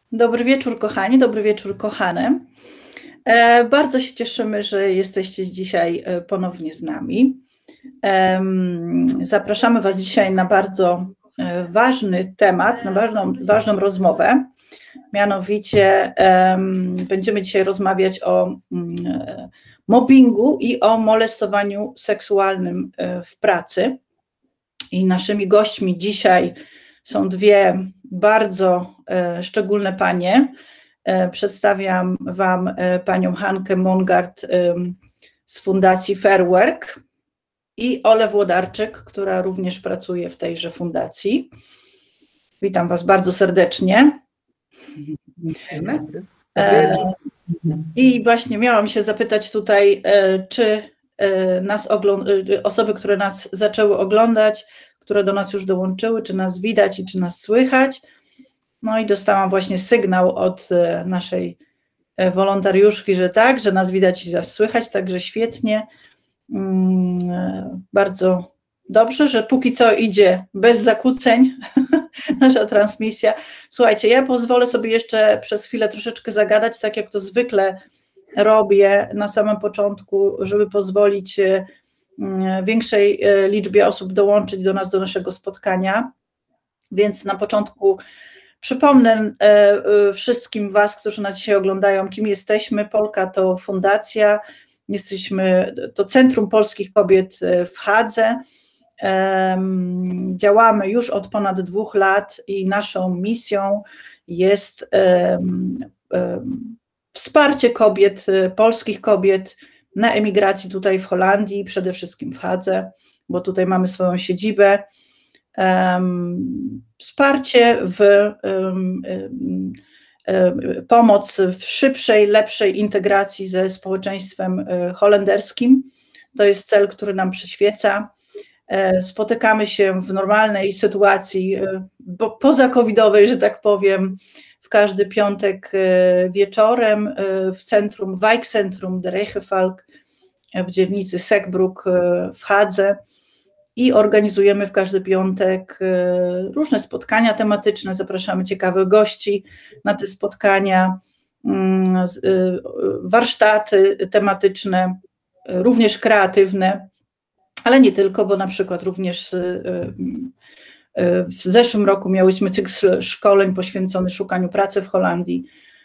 Dobry wieczór, kochani, dobry wieczór, kochane. Bardzo się cieszymy, że jesteście dzisiaj ponownie z nami. Zapraszamy Was dzisiaj na bardzo ważny temat, na ważną rozmowę. Mianowicie będziemy dzisiaj rozmawiać o mobbingu i o molestowaniu seksualnym w pracy. I naszymi gośćmi dzisiaj są dwie bardzo szczególne panie. Przedstawiam Wam panią Hankę Mongard z Fundacji Fair Work i Olę Włodarczyk, która również pracuje w tejże fundacji. Witam Was bardzo serdecznie. I właśnie miałam się zapytać tutaj, czy osoby, które nas zaczęły oglądać, które do nas już dołączyły, czy nas widać i czy nas słychać. No i dostałam właśnie sygnał od naszej wolontariuszki, że tak, że nas widać i nas słychać, także świetnie. Bardzo dobrze, że póki co idzie bez zakłóceń nasza transmisja. Słuchajcie, ja pozwolę sobie jeszcze przez chwilę troszeczkę zagadać, tak jak to zwykle robię na samym początku, żeby pozwolić większej liczbie osób dołączyć do nas, do naszego spotkania. Więc na początku przypomnę wszystkim Was, którzy nas dzisiaj oglądają, kim jesteśmy. Polka to fundacja, to Centrum Polskich Kobiet w Hadze. Działamy już od ponad 2 lat i naszą misją jest wsparcie kobiet, polskich kobiet na emigracji tutaj w Holandii, przede wszystkim w Hadze, bo tutaj mamy swoją siedzibę. Wsparcie pomoc w szybszej, lepszej integracji ze społeczeństwem holenderskim. To jest cel, który nam przyświeca. Spotykamy się w normalnej sytuacji poza-covidowej, że tak powiem, w każdy piątek wieczorem w centrum, Wijkcentrum de Regenvalk w dzielnicy Sekbroek w Hadze i organizujemy w każdy piątek różne spotkania tematyczne, zapraszamy ciekawych gości na te spotkania, warsztaty tematyczne, również kreatywne, ale nie tylko, bo na przykład również w zeszłym roku miałyśmy cykl szkoleń poświęcony szukaniu pracy w Holandii.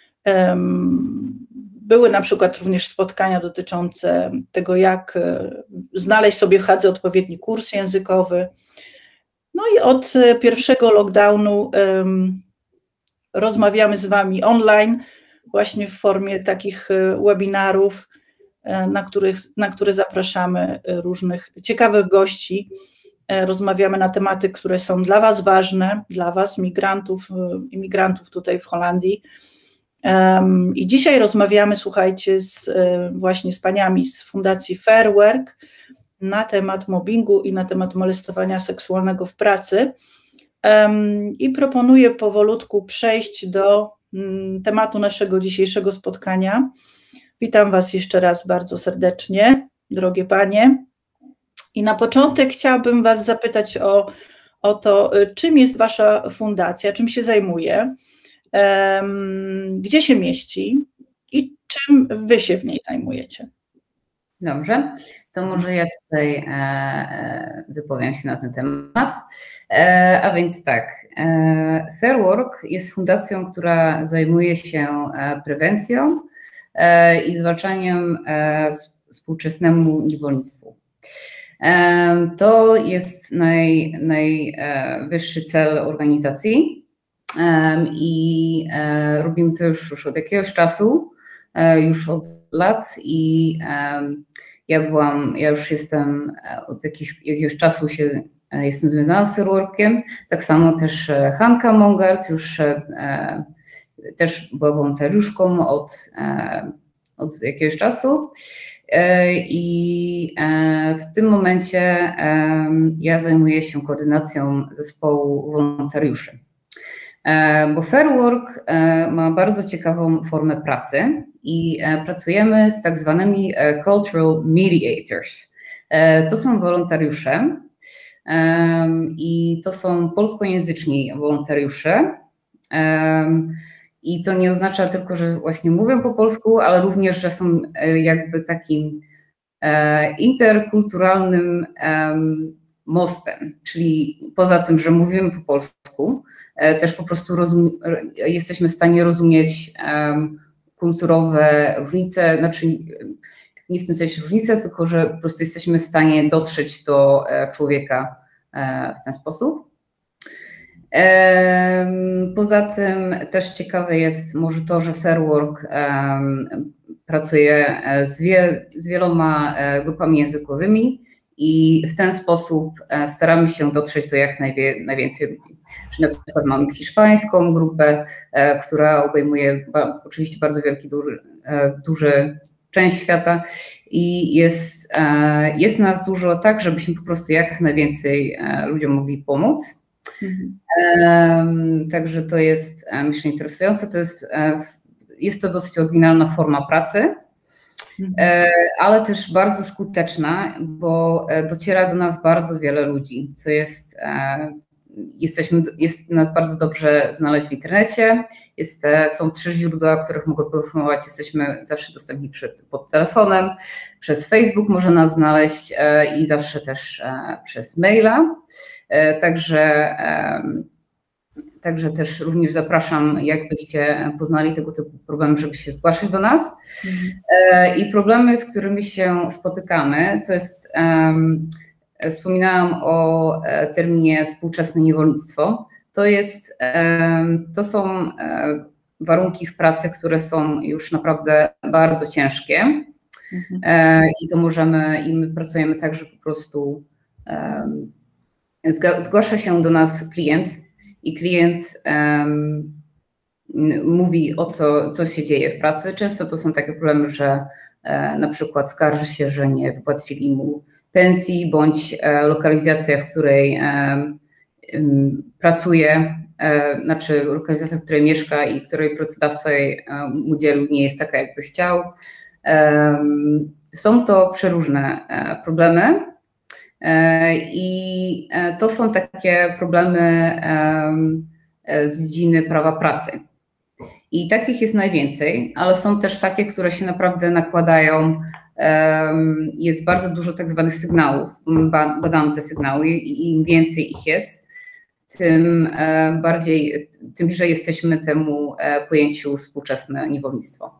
Były na przykład również spotkania dotyczące tego, jak znaleźć sobie w Hadze odpowiedni kurs językowy. No i od pierwszego lockdownu rozmawiamy z Wami online, właśnie w formie takich webinarów, na które zapraszamy różnych ciekawych gości. Rozmawiamy na tematy, które są dla Was ważne, dla Was, imigrantów tutaj w Holandii. I dzisiaj rozmawiamy, słuchajcie, właśnie z paniami z Fundacji Fair Work na temat mobbingu i na temat molestowania seksualnego w pracy. I proponuję powolutku przejść do tematu naszego dzisiejszego spotkania. Witam Was jeszcze raz bardzo serdecznie, drogie panie. I na początek chciałabym Was zapytać o to, czym jest Wasza fundacja, czym się zajmuje, gdzie się mieści i czym Wy się w niej zajmujecie. Dobrze, to może ja tutaj wypowiem się na ten temat. A więc tak, Fair Work jest fundacją, która zajmuje się prewencją i zwalczaniem współczesnemu niewolnictwu. To jest najwyższy cel organizacji i robimy to już od jakiegoś czasu, już od lat i ja już jestem od jakiegoś czasu jestem związana z Fair Workiem, tak samo też Hanka Mongard już też była wolontariuszką od jakiegoś czasu i w tym momencie ja zajmuję się koordynacją zespołu wolontariuszy. Bo Fair Work ma bardzo ciekawą formę pracy i pracujemy z tak zwanymi cultural mediators. To są wolontariusze i to są polskojęzyczni wolontariusze I to nie oznacza tylko, że właśnie mówią po polsku, ale również, że są jakby takim interkulturalnym mostem, czyli poza tym, że mówimy po polsku, też po prostu jesteśmy w stanie rozumieć kulturowe różnice, znaczy nie w tym sensie różnice, tylko że po prostu jesteśmy w stanie dotrzeć do człowieka w ten sposób. Poza tym też ciekawe jest może to, że Fairwork pracuje z wieloma grupami językowymi i w ten sposób staramy się dotrzeć do jak najwięcej ludzi. Czyli na przykład mamy hiszpańską grupę, która obejmuje oczywiście bardzo duży część świata i jest nas dużo tak, żebyśmy po prostu jak najwięcej ludziom mogli pomóc. Także to jest, myślę, interesujące. Jest to dosyć oryginalna forma pracy, ale też bardzo skuteczna, bo dociera do nas bardzo wiele ludzi, co jest nas bardzo dobrze znaleźć w internecie. Są 3 źródła, których mogę poinformować. Jesteśmy zawsze dostępni pod telefonem, przez Facebook można nas znaleźć i zawsze też przez maila. Także też również zapraszam, jakbyście poznali tego typu problemy, żeby się zgłaszać do nas. I problemy, z którymi się spotykamy, to jest, wspominałam o terminie współczesne niewolnictwo. To są warunki w pracy, które są już naprawdę bardzo ciężkie. I my pracujemy tak, że po prostu zgłasza się do nas klient i klient mówi co się dzieje w pracy. Często to są takie problemy, że na przykład skarży się, że nie wypłacili mu pensji, bądź lokalizacja, w której pracuje, znaczy lokalizacja, w której mieszka i której pracodawca mu udzielił, nie jest taka, jakby chciał. Są to przeróżne problemy. I to są takie problemy z dziedziny prawa pracy. I takich jest najwięcej, ale są też takie, które się naprawdę nakładają. Jest bardzo dużo tak zwanych sygnałów. My badamy te sygnały i im więcej ich jest, tym bliżej jesteśmy temu pojęciu współczesne niewolnictwo.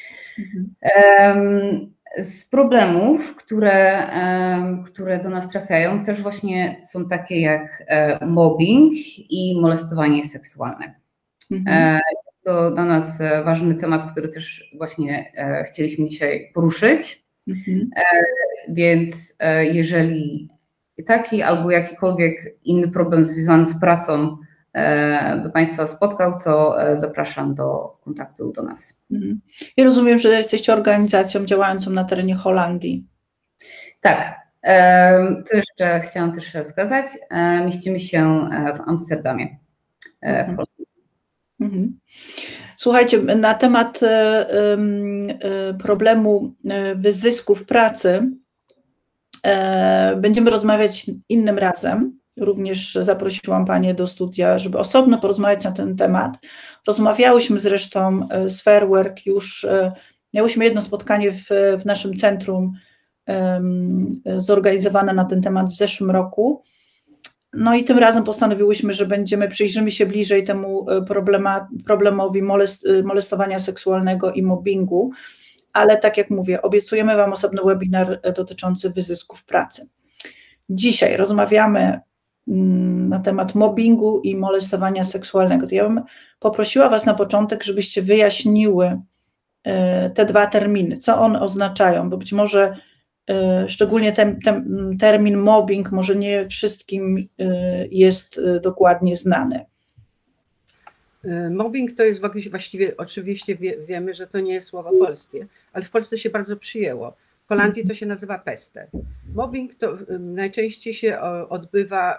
Z problemów, które do nas trafiają, też właśnie są takie jak mobbing i molestowanie seksualne. To dla nas ważny temat, który też właśnie chcieliśmy dzisiaj poruszyć. Więc jeżeli taki albo jakikolwiek inny problem związany z pracą by Państwa spotkał, to zapraszam do kontaktu do nas. I rozumiem, że jesteście organizacją działającą na terenie Holandii. Tak, to jeszcze chciałam też wskazać. Mieścimy się w Amsterdamie. W Holandii. Słuchajcie, na temat problemu wyzysków pracy będziemy rozmawiać innym razem. Również zaprosiłam Panie do studia, żeby osobno porozmawiać na ten temat. Rozmawiałyśmy zresztą z Fairwork, już miałyśmy jedno spotkanie w naszym centrum zorganizowane na ten temat w zeszłym roku. No i tym razem postanowiłyśmy, że przyjrzymy się bliżej temu problemowi molestowania seksualnego i mobbingu, ale tak jak mówię, obiecujemy Wam osobny webinar dotyczący wyzysków pracy. Dzisiaj rozmawiamy na temat mobbingu i molestowania seksualnego. To ja bym poprosiła Was na początek, żebyście wyjaśniły te 2 terminy, co one oznaczają, bo być może szczególnie ten termin mobbing może nie wszystkim jest dokładnie znany. Mobbing to jest właściwie, oczywiście wiemy, że to nie jest słowo polskie, ale w Polsce się bardzo przyjęło. W Holandii to się nazywa pestę. Mobbing to najczęściej się odbywa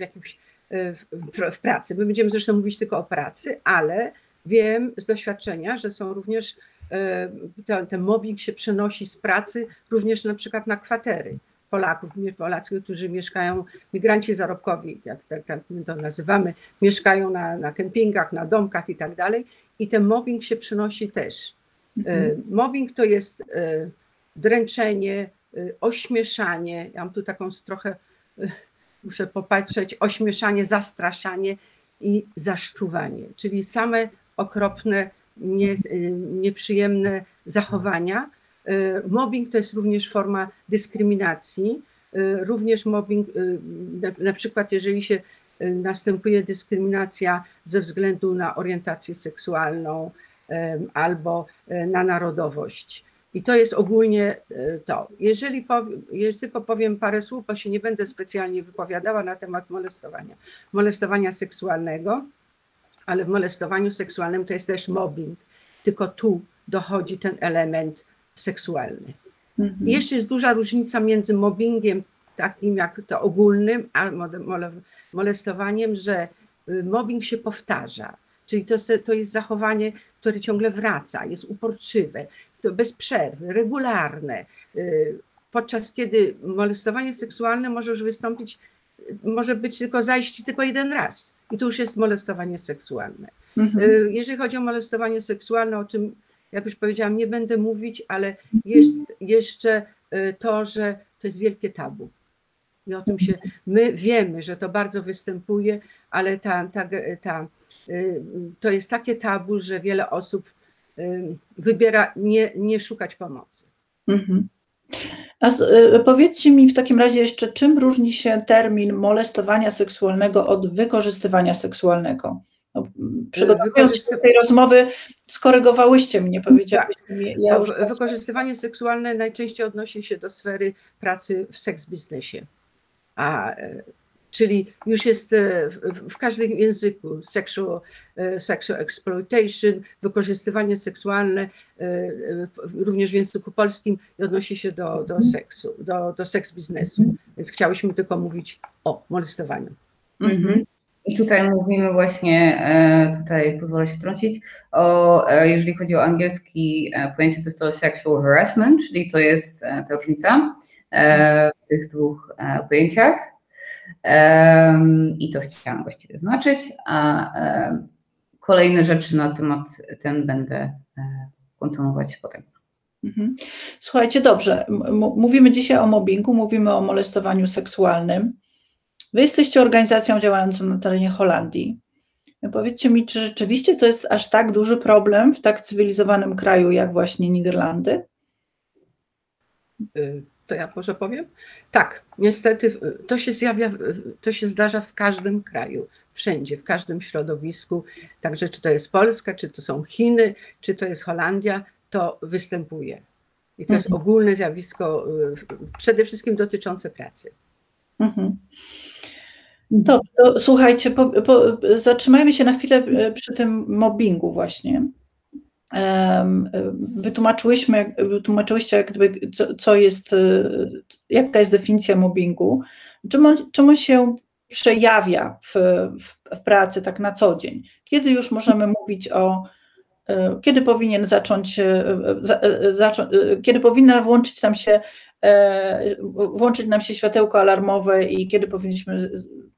w pracy. My będziemy zresztą mówić tylko o pracy, ale wiem z doświadczenia, że są również, ten mobbing się przenosi z pracy również na przykład na kwatery Polacy, którzy mieszkają, migranci zarobkowi, jak my to nazywamy, mieszkają na kempingach, na domkach i tak dalej. i ten mobbing się przynosi też. Mobbing to jest dręczenie, ośmieszanie, ja mam tu taką trochę, muszę popatrzeć, ośmieszanie, zastraszanie i zaszczuwanie, czyli same okropne, nieprzyjemne zachowania. Mobbing to jest również forma dyskryminacji, również mobbing, na przykład jeżeli się następuje dyskryminacja ze względu na orientację seksualną albo na narodowość. I to jest ogólnie to. Jeżeli tylko powiem parę słów, bo się nie będę specjalnie wypowiadała na temat molestowania seksualnego, ale w molestowaniu seksualnym to jest też mobbing, tylko tu dochodzi ten element seksualny. I jeszcze jest duża różnica między mobbingiem takim jak to ogólnym, a molestowaniem, że mobbing się powtarza, czyli to jest zachowanie, które ciągle wraca, jest uporczywe, to bez przerwy, regularne, podczas kiedy molestowanie seksualne może już wystąpić, może być tylko zajście tylko jeden raz i to już jest molestowanie seksualne. Jeżeli chodzi o molestowanie seksualne, o czym, jak już powiedziałam, nie będę mówić, ale jest jeszcze to, że to jest wielkie tabu. I o tym my wiemy, że to bardzo występuje, ale to jest takie tabu, że wiele osób wybiera nie szukać pomocy. A powiedzcie mi w takim razie jeszcze, czym różni się termin molestowania seksualnego od wykorzystywania seksualnego? No, przygotowując się do tej rozmowy, skorygowałyście mnie, powiedziałyście mi. Wykorzystywanie seksualne najczęściej odnosi się do sfery pracy w seks biznesie. Czyli już jest w każdym języku sexual exploitation, wykorzystywanie seksualne, również w języku polskim odnosi się do seksu, do seks biznesu. Więc chciałyśmy tylko mówić o molestowaniu. I tutaj mówimy właśnie, tutaj pozwolę się wtrącić, jeżeli chodzi o angielski pojęcie, to jest to sexual harassment, czyli to jest ta różnica w tych dwóch pojęciach. I to chciałam właściwie zaznaczyć, a kolejne rzeczy na temat ten będę kontynuować potem. Słuchajcie, dobrze, mówimy dzisiaj o mobbingu, mówimy o molestowaniu seksualnym. Wy jesteście organizacją działającą na terenie Holandii. Powiedzcie mi, czy rzeczywiście to jest aż tak duży problem w tak cywilizowanym kraju jak właśnie Niderlandy? To ja może powiem? Tak, niestety to się zdarza w każdym kraju, wszędzie, w każdym środowisku. Także czy to jest Polska, czy to są Chiny, czy to jest Holandia, to występuje. I to jest ogólne zjawisko, przede wszystkim dotyczące pracy. Dobrze, to słuchajcie, zatrzymajmy się na chwilę przy tym mobbingu właśnie. Wytłumaczyłyście jakby, co jest, jaka jest definicja mobbingu, czemu się przejawia w pracy tak na co dzień. Kiedy już możemy mówić kiedy powinien kiedy powinna włączyć nam się światełko alarmowe i kiedy powinniśmy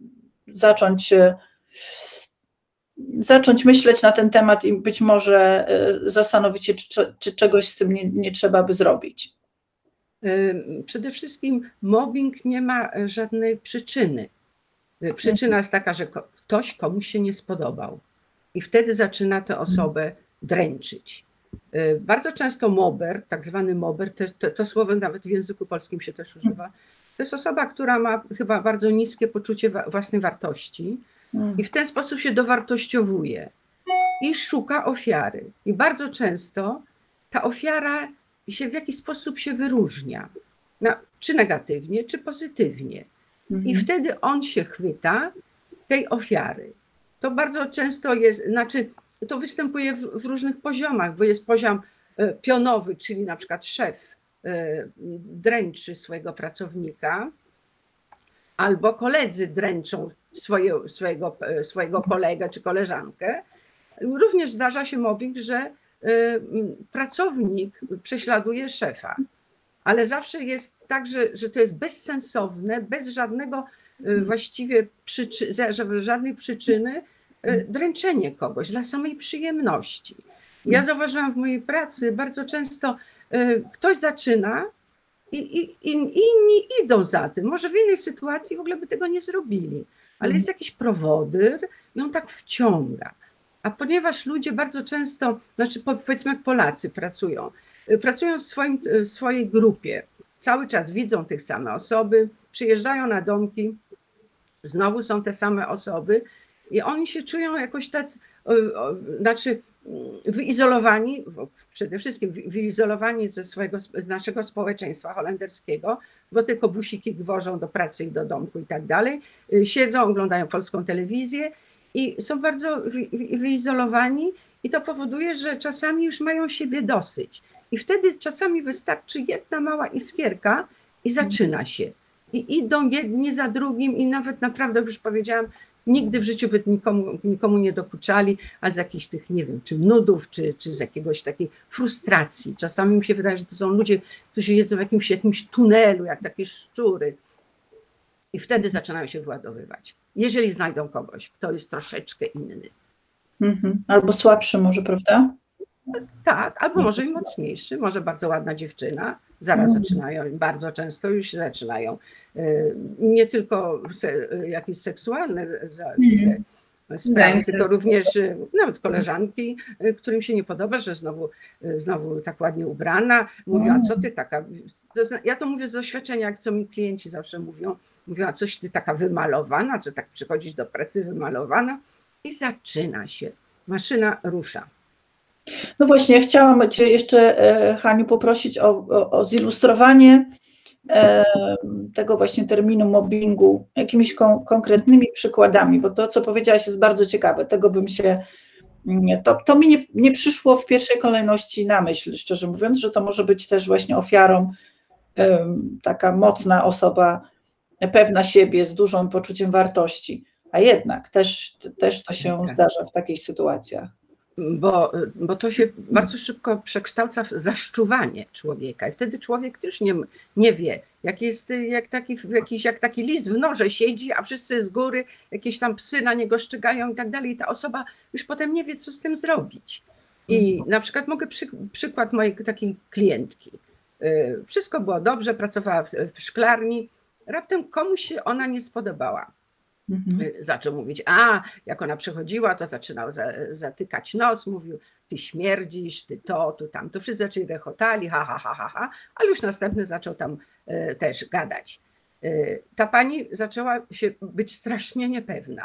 zacząć myśleć na ten temat i być może zastanowić się, czy czegoś z tym nie trzeba by zrobić. Przede wszystkim mobbing nie ma żadnej przyczyny. Przyczyna jest taka, że ktoś komuś się nie spodobał i wtedy zaczyna tę osobę dręczyć. Bardzo często mobber, tak zwany mobber, to słowo nawet w języku polskim się też używa, to jest osoba, która ma chyba bardzo niskie poczucie własnej wartości i w ten sposób się dowartościowuje i szuka ofiary. I bardzo często ta ofiara w jakiś sposób się wyróżnia, czy negatywnie, czy pozytywnie. I wtedy on się chwyta tej ofiary. To bardzo często jest, to występuje w różnych poziomach, bo jest poziom pionowy, czyli na przykład szef dręczy swojego pracownika, albo koledzy dręczą swojego kolegę czy koleżankę. Również zdarza się mobbing, że pracownik prześladuje szefa, ale zawsze jest tak, że to jest bezsensowne, bez żadnego właściwie żadnej przyczyny dręczenie kogoś dla samej przyjemności. Ja zauważyłam w mojej pracy bardzo często ktoś zaczyna i inni idą za tym. Może w innej sytuacji w ogóle by tego nie zrobili, ale jest jakiś prowodyr i on tak wciąga. A ponieważ ludzie bardzo często, znaczy powiedzmy jak Polacy pracują w swojej grupie, cały czas widzą tych same osoby, przyjeżdżają na domki, znowu są te same osoby i oni się czują jakoś tacy, znaczy wyizolowani, przede wszystkim wyizolowani z naszego społeczeństwa holenderskiego, bo tylko busiki wożą do pracy i do domku i tak dalej, siedzą, oglądają polską telewizję i są bardzo wyizolowani i to powoduje, że czasami już mają siebie dosyć. I wtedy czasami wystarczy jedna mała iskierka i zaczyna się. I idą jedni za drugim i nawet naprawdę, już powiedziałam, nigdy w życiu by nikomu nie dokuczali, a z jakichś tych, nie wiem, czy nudów, czy z jakiegoś takiej frustracji. Czasami mi się wydaje, że to są ludzie, którzy jedzą w jakimś tunelu, jak takie szczury. I wtedy zaczynają się wyładowywać. Jeżeli znajdą kogoś, kto jest troszeczkę inny. Albo słabszy może, prawda? Tak, albo może i mocniejszy, może bardzo ładna dziewczyna. Zaraz zaczynają, bardzo często już zaczynają. Nie tylko jakieś seksualne sprawy, tylko również nawet koleżanki, którym się nie podoba, że znowu tak ładnie ubrana. Mówią, a co ty taka, ja to mówię z doświadczenia, jak co mi klienci zawsze mówią, a coś ty taka wymalowana, co tak przychodzisz do pracy wymalowana i zaczyna się, maszyna rusza. No właśnie, ja chciałam Cię jeszcze, Haniu, poprosić o zilustrowanie tego właśnie terminu mobbingu jakimiś konkretnymi przykładami, bo to, co powiedziałaś, jest bardzo ciekawe. Tego bym się, to mi nie przyszło w pierwszej kolejności na myśl, szczerze mówiąc, że to może być też właśnie ofiarą taka mocna osoba, pewna siebie, z dużym poczuciem wartości, a jednak też to się zdarza w takich sytuacjach. Bo to się bardzo szybko przekształca w zaszczuwanie człowieka i wtedy człowiek już nie wie, jak taki lis w norze siedzi, a wszyscy z góry, jakieś tam psy na niego szczygają i tak dalej i ta osoba już potem nie wie, co z tym zrobić. I na przykład mogę przykład mojej takiej klientki. Wszystko było dobrze, pracowała w szklarni, raptem komuś się ona nie spodobała. Zaczął mówić, jak ona przychodziła, to zaczynał zatykać nos, mówił, ty śmierdzisz, ty to, tu tam. To wszyscy zaczęli rechotali, ha, ale już następny zaczął tam też gadać. Ta pani zaczęła się być strasznie niepewna,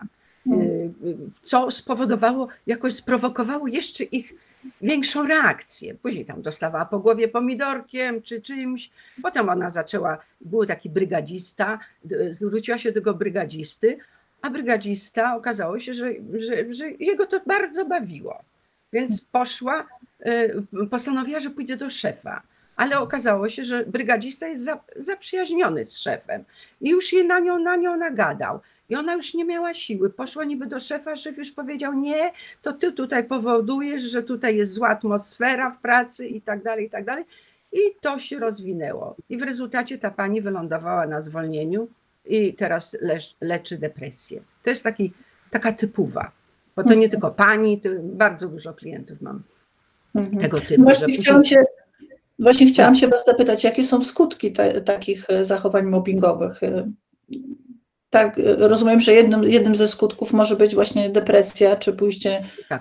co spowodowało, jakoś sprowokowało jeszcze ich większą reakcję. Później tam dostawała po głowie pomidorkiem czy czymś. Potem ona był taki brygadzista, zwróciła się do tego brygadzisty, a brygadzista okazało się, że jego to bardzo bawiło. Więc postanowiła, że pójdzie do szefa. Ale okazało się, że brygadzista jest zaprzyjaźniony z szefem i już jej na nią nagadał. I ona już nie miała siły. Poszła niby do szefa, szef już powiedział, nie, to ty tutaj powodujesz, że tutaj jest zła atmosfera w pracy i tak dalej, i tak dalej. I to się rozwinęło. I w rezultacie ta pani wylądowała na zwolnieniu i teraz leczy depresję. To jest taka typowa, bo to nie tylko pani, to bardzo dużo klientów mam tego typu. Właśnie chciałam się was zapytać, jakie są skutki takich zachowań mobbingowych? Tak, rozumiem, że jednym ze skutków może być właśnie depresja, czy pójście,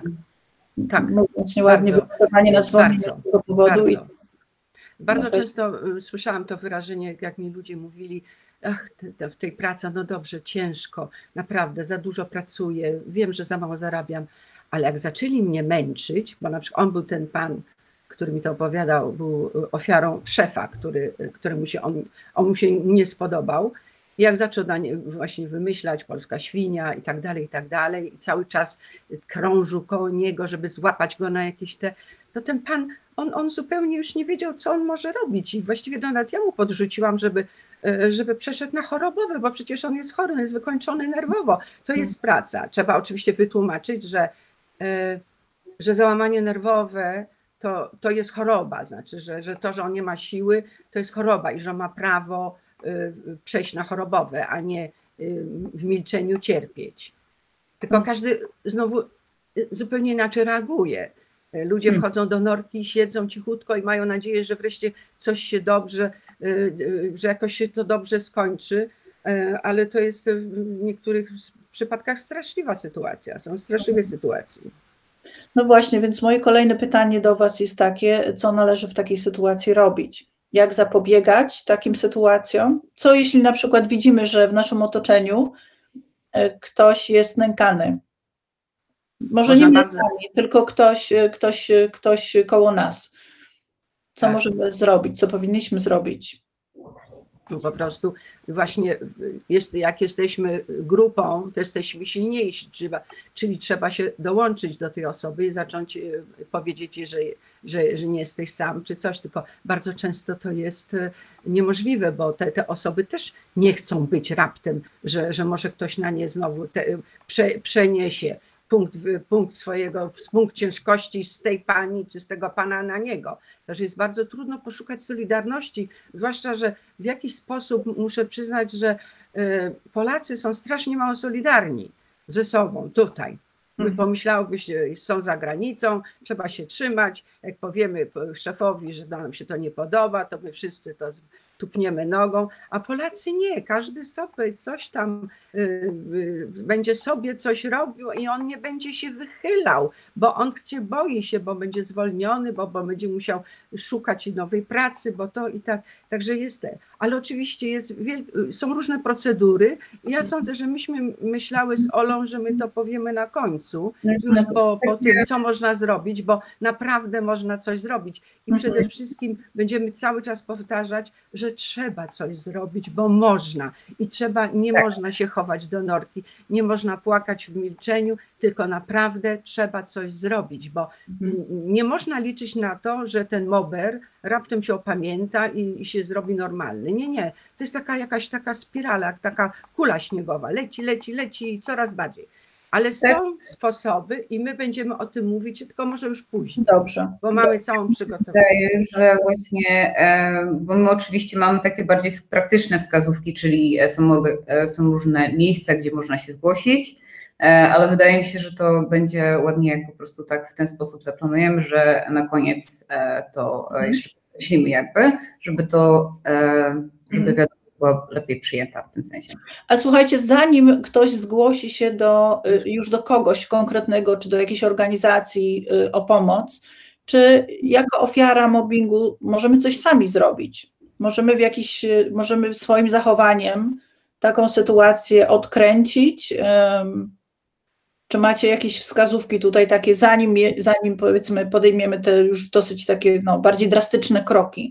mówiąc nieładnie, wychowanie na zwolnienie z tego powodu. Bardzo często słyszałam to wyrażenie, jak mi ludzie mówili, w tej pracy, no dobrze, ciężko, naprawdę, za dużo pracuję, wiem, że za mało zarabiam, ale jak zaczęli mnie męczyć, bo na przykład on był ten pan, który mi to opowiadał, był ofiarą szefa, któremu się on mu się nie spodobał. I jak zaczął właśnie wymyślać polska świnia i tak dalej, i cały czas krążył koło niego, żeby złapać go na jakieś to ten pan, on zupełnie już nie wiedział, co on może robić i właściwie nawet ja mu podrzuciłam, żeby przeszedł na chorobowe, bo przecież on jest chory, on jest wykończony nerwowo. To jest praca. Trzeba oczywiście wytłumaczyć, że załamanie nerwowe to jest choroba, znaczy, że to, że on nie ma siły, to jest choroba i że ma prawo przejść na chorobowe, a nie w milczeniu cierpieć. Tylko każdy znowu zupełnie inaczej reaguje. Ludzie wchodzą do norki, siedzą cichutko i mają nadzieję, że wreszcie coś się dobrze, że jakoś się to dobrze skończy, ale to jest w niektórych przypadkach straszliwa sytuacja, są straszliwe sytuacje. No właśnie, więc moje kolejne pytanie do Was jest takie, co należy w takiej sytuacji robić? Jak zapobiegać takim sytuacjom? Co jeśli na przykład widzimy, że w naszym otoczeniu ktoś jest nękany? Może nie my sami, tylko ktoś koło nas. Co możemy zrobić? Co powinniśmy zrobić? Po prostu właśnie jak jesteśmy grupą, to jesteśmy silniejsi, czyli trzeba się dołączyć do tej osoby i zacząć powiedzieć jej, że nie jesteś sam czy coś, tylko bardzo często to jest niemożliwe, bo te osoby też nie chcą być raptem, że może ktoś na nie znowu przeniesie punkt ciężkości z tej pani czy z tego pana na niego. Także jest bardzo trudno poszukać solidarności, zwłaszcza, że w jakiś sposób muszę przyznać, że Polacy są strasznie mało solidarni ze sobą tutaj. Pomyślałobyś, są za granicą, trzeba się trzymać, jak powiemy szefowi, że nam się to nie podoba, to my wszyscy to tupniemy nogą, a Polacy nie, każdy sobie coś tam będzie sobie coś robił i on nie będzie się wychylał, bo on boi się, bo będzie zwolniony, bo będzie musiał szukać nowej pracy, bo to i tak, także jest. Ale oczywiście są różne procedury i ja sądzę, że myśmy myślały z Olą, że my to powiemy na końcu, już po tym, co można zrobić, bo naprawdę można coś zrobić i przede wszystkim będziemy cały czas powtarzać, że trzeba coś zrobić, bo można i nie można się chować do norki, nie można płakać w milczeniu, tylko naprawdę trzeba coś zrobić, bo nie można liczyć na to, że ten mober raptem się opamięta i się zrobi normalny. Nie. To jest jakaś taka spirala, taka kula śniegowa. Leci coraz bardziej. Ale są sposoby i my będziemy o tym mówić, tylko może już później. Dobrze. Bo mamy całą przygotowę. Wydaje, że właśnie, bo my oczywiście mamy takie bardziej praktyczne wskazówki, czyli są różne miejsca, gdzie można się zgłosić, ale wydaje mi się, że to będzie ładnie, jak po prostu tak w ten sposób zaplanujemy, że na koniec to jeszcze podkreślimy żeby wiadomo była lepiej przyjęta w tym sensie. A słuchajcie, zanim ktoś zgłosi się już do kogoś konkretnego, czy do jakiejś organizacji o pomoc, czy jako ofiara mobbingu możemy coś sami zrobić? Możemy swoim zachowaniem taką sytuację odkręcić? Czy macie jakieś wskazówki tutaj takie, zanim powiedzmy podejmiemy te już dosyć takie bardziej drastyczne kroki?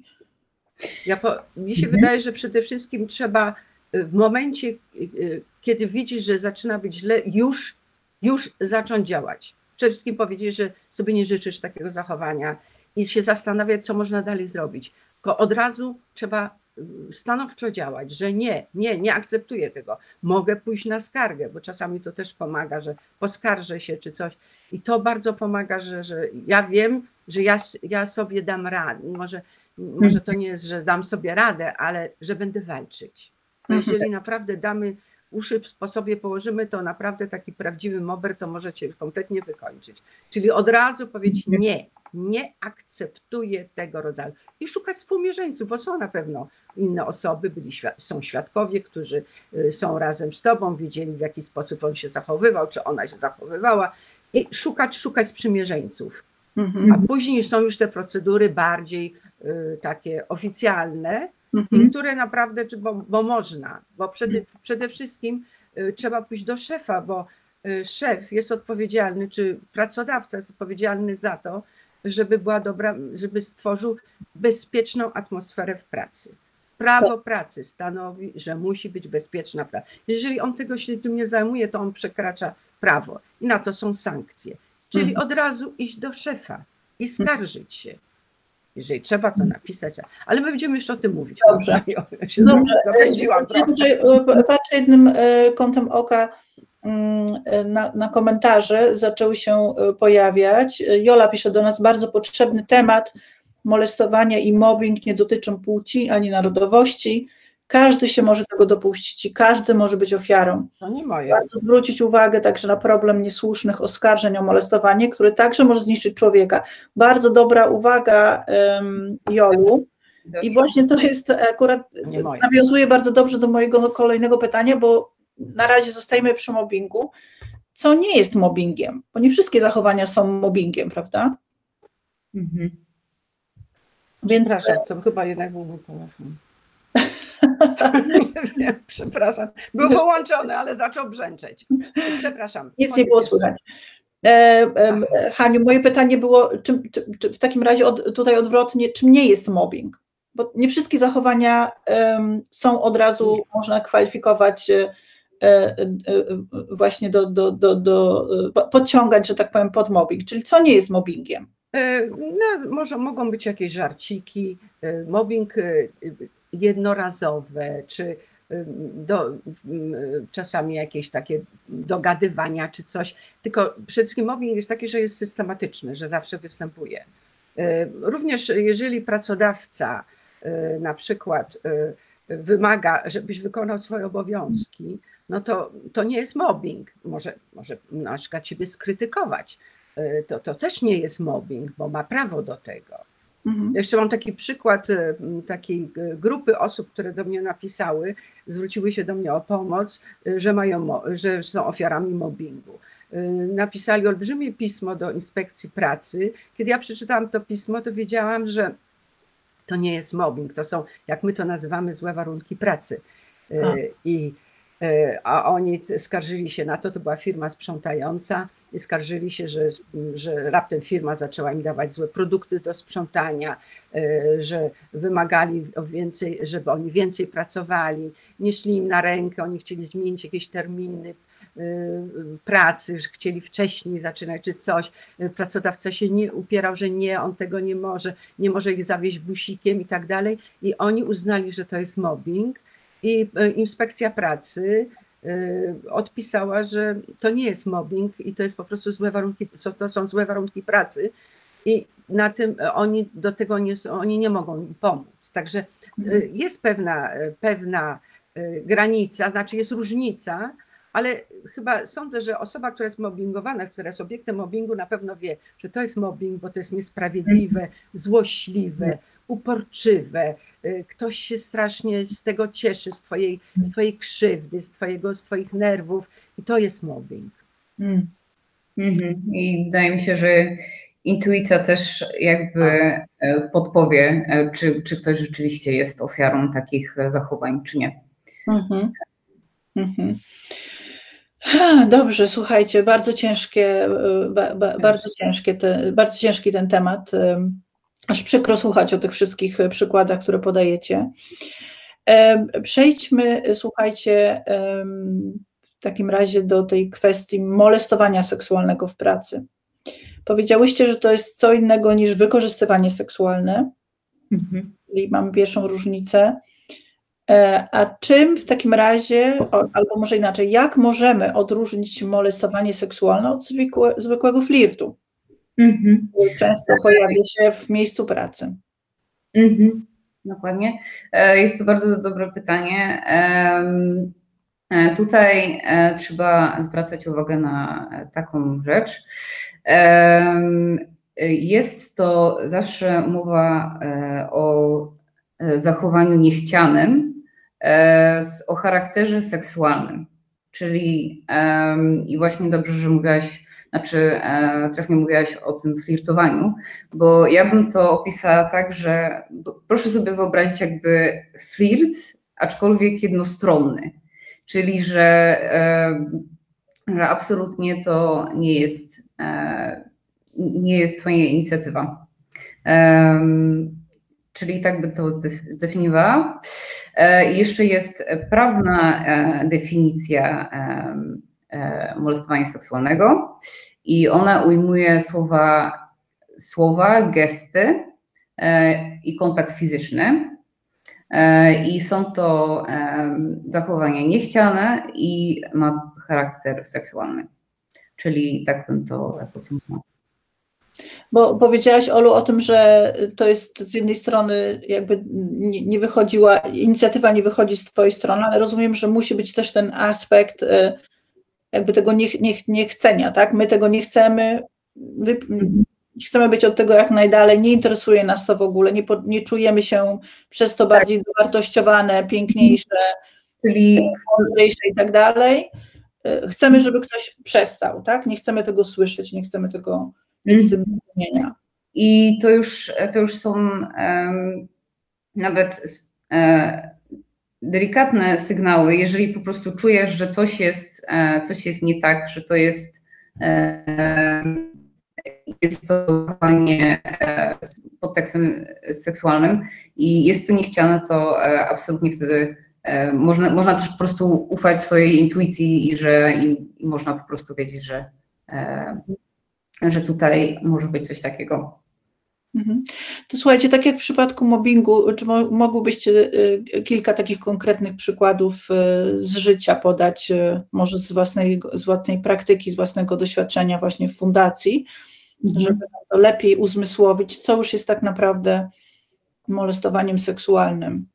Mi się wydaje, że przede wszystkim trzeba w momencie, kiedy widzisz, że zaczyna być źle, już zacząć działać. Przede wszystkim powiedzieć, że sobie nie życzysz takiego zachowania i się zastanawiać, co można dalej zrobić. Tylko od razu trzeba stanowczo działać, że nie akceptuję tego. Mogę pójść na skargę, bo czasami to też pomaga, że poskarżę się czy coś. I to bardzo pomaga, że ja wiem, że ja sobie dam radę. Może to nie jest, że dam sobie radę, ale że będę walczyć. Bo jeżeli naprawdę damy uszy po sobie położymy, to naprawdę taki prawdziwy mober to może cię kompletnie wykończyć. Czyli od razu powiedzieć nie akceptuję tego rodzaju. I szukać współmierzeńców, bo są na pewno inne osoby, są świadkowie, którzy są razem z tobą, widzieli w jaki sposób on się zachowywał, czy ona się zachowywała i szukać sprzymierzeńców. A później są już te procedury bardziej takie oficjalne, i które naprawdę, bo można, bo przede wszystkim trzeba pójść do szefa, bo szef jest odpowiedzialny, czy pracodawca jest odpowiedzialny za to, żeby stworzył bezpieczną atmosferę w pracy. Prawo pracy stanowi, że musi być bezpieczna praca. Jeżeli on się tym nie zajmuje, to on przekracza prawo i na to są sankcje. Czyli od razu iść do szefa i skarżyć się. Jeżeli trzeba, to napisać, ale my będziemy jeszcze o tym mówić. Dobrze. Ja się zapędziłam. Tutaj patrzę jednym kątem oka na komentarze, zaczęły się pojawiać. Jola pisze do nas, bardzo potrzebny temat, molestowania i mobbing nie dotyczą płci ani narodowości. Każdy się może tego dopuścić i każdy może być ofiarą. To nie moje. Warto zwrócić uwagę także na problem niesłusznych oskarżeń o molestowanie, który także może zniszczyć człowieka. Bardzo dobra uwaga, Jolu. I właśnie to jest akurat, nawiązuje bardzo dobrze do mojego kolejnego pytania, bo na razie zostajemy przy mobbingu, co nie jest mobbingiem, bo nie wszystkie zachowania są mobbingiem, prawda? Mhm. Więc przepraszam, to chyba jednak był mój telefon. Nie wiem, przepraszam. Był połączony, ale zaczął brzęczeć. Przepraszam. Nic nie było słychać. Haniu, moje pytanie było, czy w takim razie tutaj odwrotnie, czym nie jest mobbing? Bo nie wszystkie zachowania są od razu, można kwalifikować właśnie podciągać, że tak powiem, pod mobbing. Czyli co nie jest mobbingiem? No, może mogą być jakieś żarciki, mobbing jednorazowe, czy czasami jakieś takie dogadywania, czy coś. Tylko przede wszystkim mobbing jest taki, że jest systematyczny, że zawsze występuje. Również jeżeli pracodawca na przykład wymaga, żebyś wykonał swoje obowiązki, no to nie jest mobbing. Może na przykład ciebie skrytykować. To też nie jest mobbing, bo ma prawo do tego. Jeszcze mam taki przykład takiej grupy osób, które do mnie napisały, zwróciły się do mnie o pomoc, że są ofiarami mobbingu. Napisali olbrzymie pismo do Inspekcji Pracy. Kiedy ja przeczytałam to pismo, to wiedziałam, że to nie jest mobbing, to są, jak my to nazywamy, złe warunki pracy. A oni skarżyli się na to była firma sprzątająca i skarżyli się, że raptem firma zaczęła im dawać złe produkty do sprzątania, że wymagali więcej, żeby oni więcej pracowali, nie szli im na rękę, oni chcieli zmienić jakieś terminy pracy, że chcieli wcześniej zaczynać czy coś. Pracodawca się nie upierał, że nie, on tego nie może ich zawieźć busikiem i tak dalej. I oni uznali, że to jest mobbing. I Inspekcja Pracy odpisała, że to nie jest mobbing i to jest po prostu to są złe warunki pracy i na tym oni do tego oni nie mogą im pomóc. Także jest pewna granica, znaczy jest różnica, ale chyba sądzę, że osoba, która jest mobbingowana, która jest obiektem mobbingu, na pewno wie, że to jest mobbing, bo to jest niesprawiedliwe, złośliwe, uporczywe. Ktoś się strasznie z tego cieszy, z twojej krzywdy, z twoich nerwów i to jest mobbing. I wydaje mi się, że intuicja też jakby podpowie, czy ktoś rzeczywiście jest ofiarą takich zachowań, czy nie. Dobrze, słuchajcie, bardzo ciężki ten temat. Aż przykro słuchać o tych wszystkich przykładach, które podajecie. Przejdźmy, słuchajcie, w takim razie do tej kwestii molestowania seksualnego w pracy. Powiedziałyście, że to jest co innego niż wykorzystywanie seksualne, czyli mamy pierwszą różnicę. A czym w takim razie, albo może inaczej, jak możemy odróżnić molestowanie seksualne od zwykłego flirtu? Często pojawia się w miejscu pracy. Dokładnie. Jest to bardzo dobre pytanie. Tutaj trzeba zwracać uwagę na taką rzecz. Jest to zawsze mowa o zachowaniu niechcianym, o charakterze seksualnym. Czyli i właśnie dobrze, że mówiłaś, trafnie mówiłaś o tym flirtowaniu, bo ja bym to opisała tak, że proszę sobie wyobrazić jakby flirt, aczkolwiek jednostronny, czyli że absolutnie to nie jest twoja inicjatywa. Czyli tak by to zdefiniowała. Jeszcze jest prawna definicja molestowania seksualnego i ona ujmuje słowa, gesty i kontakt fizyczny. I są to zachowania niechciane i ma charakter seksualny. Czyli tak bym to podsumowała. Bo powiedziałaś, Olu, o tym, że to jest z jednej strony jakby nie wychodziła, inicjatywa nie wychodzi z twojej strony, ale rozumiem, że musi być też ten aspekt jakby tego niechcenia, tak? My tego nie chcemy, chcemy być od tego jak najdalej, nie interesuje nas to w ogóle, nie czujemy się przez to bardziej dowartościowane, piękniejsze, czyli mądrzejsze i tak dalej. Chcemy, żeby ktoś przestał, tak? Nie chcemy tego słyszeć, nie chcemy tego mieć z tym do czynienia. I to już są nawet delikatne sygnały, jeżeli po prostu czujesz, że coś jest nie tak, że to jest to zachowanie pod tekstem seksualnym i jest to niechciane, to absolutnie wtedy można też po prostu ufać swojej intuicji i można po prostu wiedzieć, że tutaj może być coś takiego. To słuchajcie, tak jak w przypadku mobbingu, czy mogłybyście kilka takich konkretnych przykładów z życia podać, może z własnej praktyki, z własnego doświadczenia właśnie w fundacji, żeby to lepiej uzmysłowić, co już jest tak naprawdę molestowaniem seksualnym.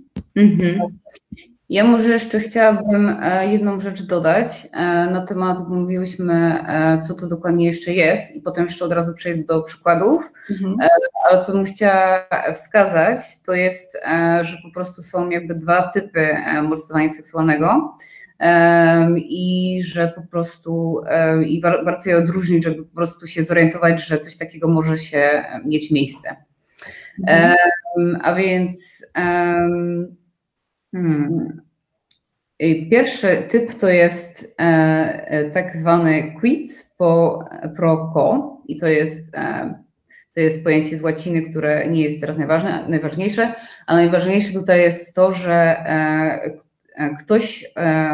Ja może jeszcze chciałabym jedną rzecz dodać na temat, bo mówiłyśmy, co to dokładnie jeszcze jest i potem jeszcze od razu przejdę do przykładów, ale co bym chciała wskazać, to jest, że po prostu są jakby dwa typy molestowania seksualnego i że po prostu i warto je odróżnić, żeby po prostu się zorientować, że coś takiego może się mieć miejsce. A więc pierwszy typ to jest tak zwany quid pro quo i to jest pojęcie z łaciny, które nie jest teraz najważniejsze, ale najważniejsze tutaj jest to, że ktoś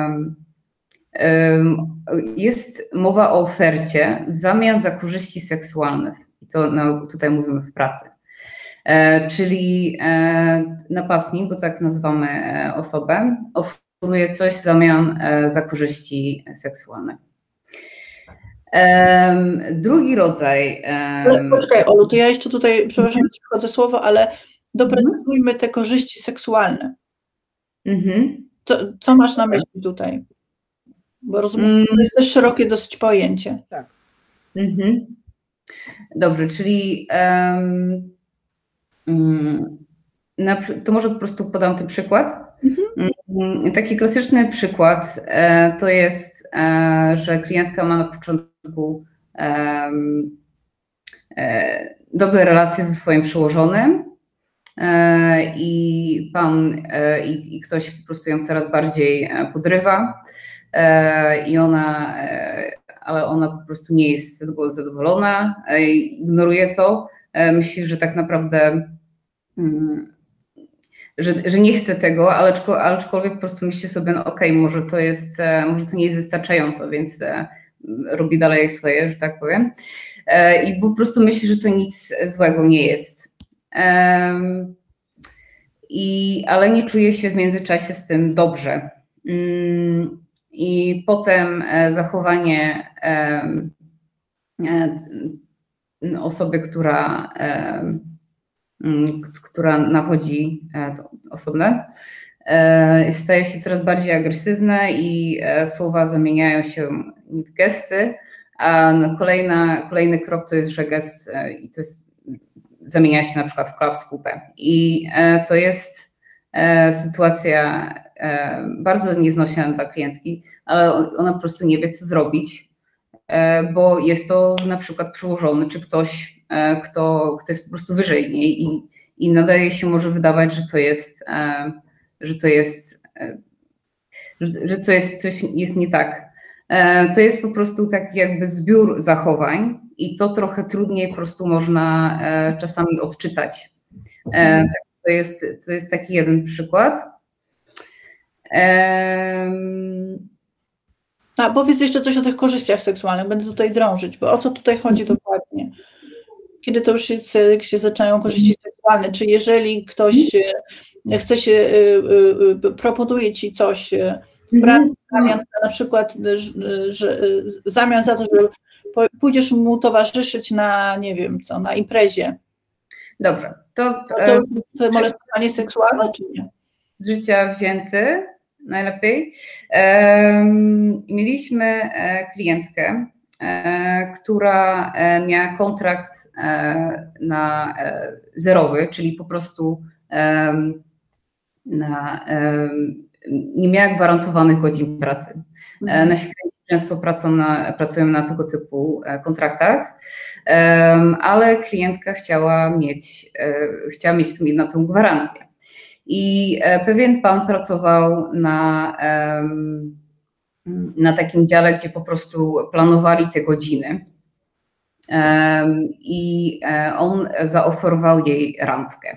jest mowa o ofercie w zamian za korzyści seksualne i to tutaj mówimy w pracy. Czyli napastnik, bo tak nazywamy osobę, oferuje coś w zamian za korzyści seksualne. Drugi rodzaj... Poczekaj, Olu, to ja jeszcze tutaj, przepraszam, że wchodzę słowo, ale doprecyzujmy te korzyści seksualne. Co masz na myśli tutaj? Bo rozumiem, to jest też szerokie dosyć pojęcie. Tak. Dobrze, czyli to może po prostu podam ten przykład. Taki klasyczny przykład to jest, że klientka ma na początku dobre relacje ze swoim przełożonym i ktoś po prostu ją coraz bardziej podrywa ale ona po prostu nie jest z tego zadowolona, ignoruje to, myśli, że tak naprawdę że nie chce tego, aczkolwiek po prostu myśli sobie, no okej, może to nie jest wystarczająco, więc robi dalej swoje, że tak powiem. I po prostu myśli, że to nic złego nie jest. Ale nie czuje się w międzyczasie z tym dobrze. I potem zachowanie osoby, która nachodzi to osobne, staje się coraz bardziej agresywne i słowa zamieniają się w gesty, a kolejny krok to jest, że gest i to jest, zamienia się na przykład w klaps w pupę. I to jest sytuacja bardzo nieznośna dla klientki, ale ona po prostu nie wie, co zrobić, bo jest to na przykład przełożony, czy ktoś, kto jest po prostu wyżej niej i nadaje się może wydawać, że coś jest nie tak. To jest po prostu taki jakby zbiór zachowań i to trochę trudniej po prostu można czasami odczytać. To jest taki jeden przykład. A powiedz jeszcze coś o tych korzyściach seksualnych, będę tutaj drążyć, bo o co tutaj chodzi dokładnie? Kiedy to już się zaczynają korzyści seksualne? Czy jeżeli ktoś chce się, proponuje ci coś w zamian na przykład, że zamian za to, że pójdziesz mu towarzyszyć na, nie wiem co, na imprezie. Dobrze. To jest molestowanie seksualne, czy nie? Z życia wzięty najlepiej. Mieliśmy klientkę, która miała kontrakt na zerowy, czyli po prostu nie miała gwarantowanych godzin pracy. Nasi klienci często pracują na tego typu kontraktach, ale klientka chciała mieć na tę gwarancję. I pewien pan pracował na takim dziale, gdzie po prostu planowali te godziny. I on zaoferował jej randkę.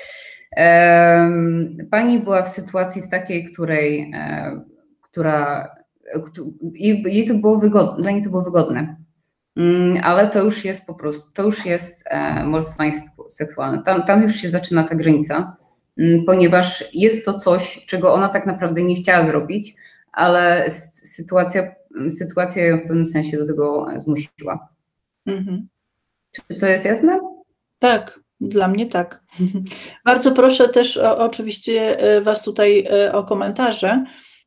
Pani była w sytuacji takiej, jej to było wygodne, dla niej to było wygodne, ale to już jest po prostu, to już jest molestowanie seksualne. Tam już się zaczyna ta granica, ponieważ jest to coś, czego ona tak naprawdę nie chciała zrobić, ale sytuacja ją w pewnym sensie do tego zmusiła. Czy to jest jasne? Tak, dla mnie tak. Bardzo proszę też oczywiście Was tutaj o komentarze.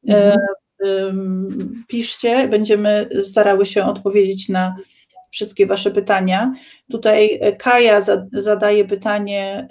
Piszcie, będziemy starały się odpowiedzieć na wszystkie Wasze pytania. Tutaj Kaja zadaje pytanie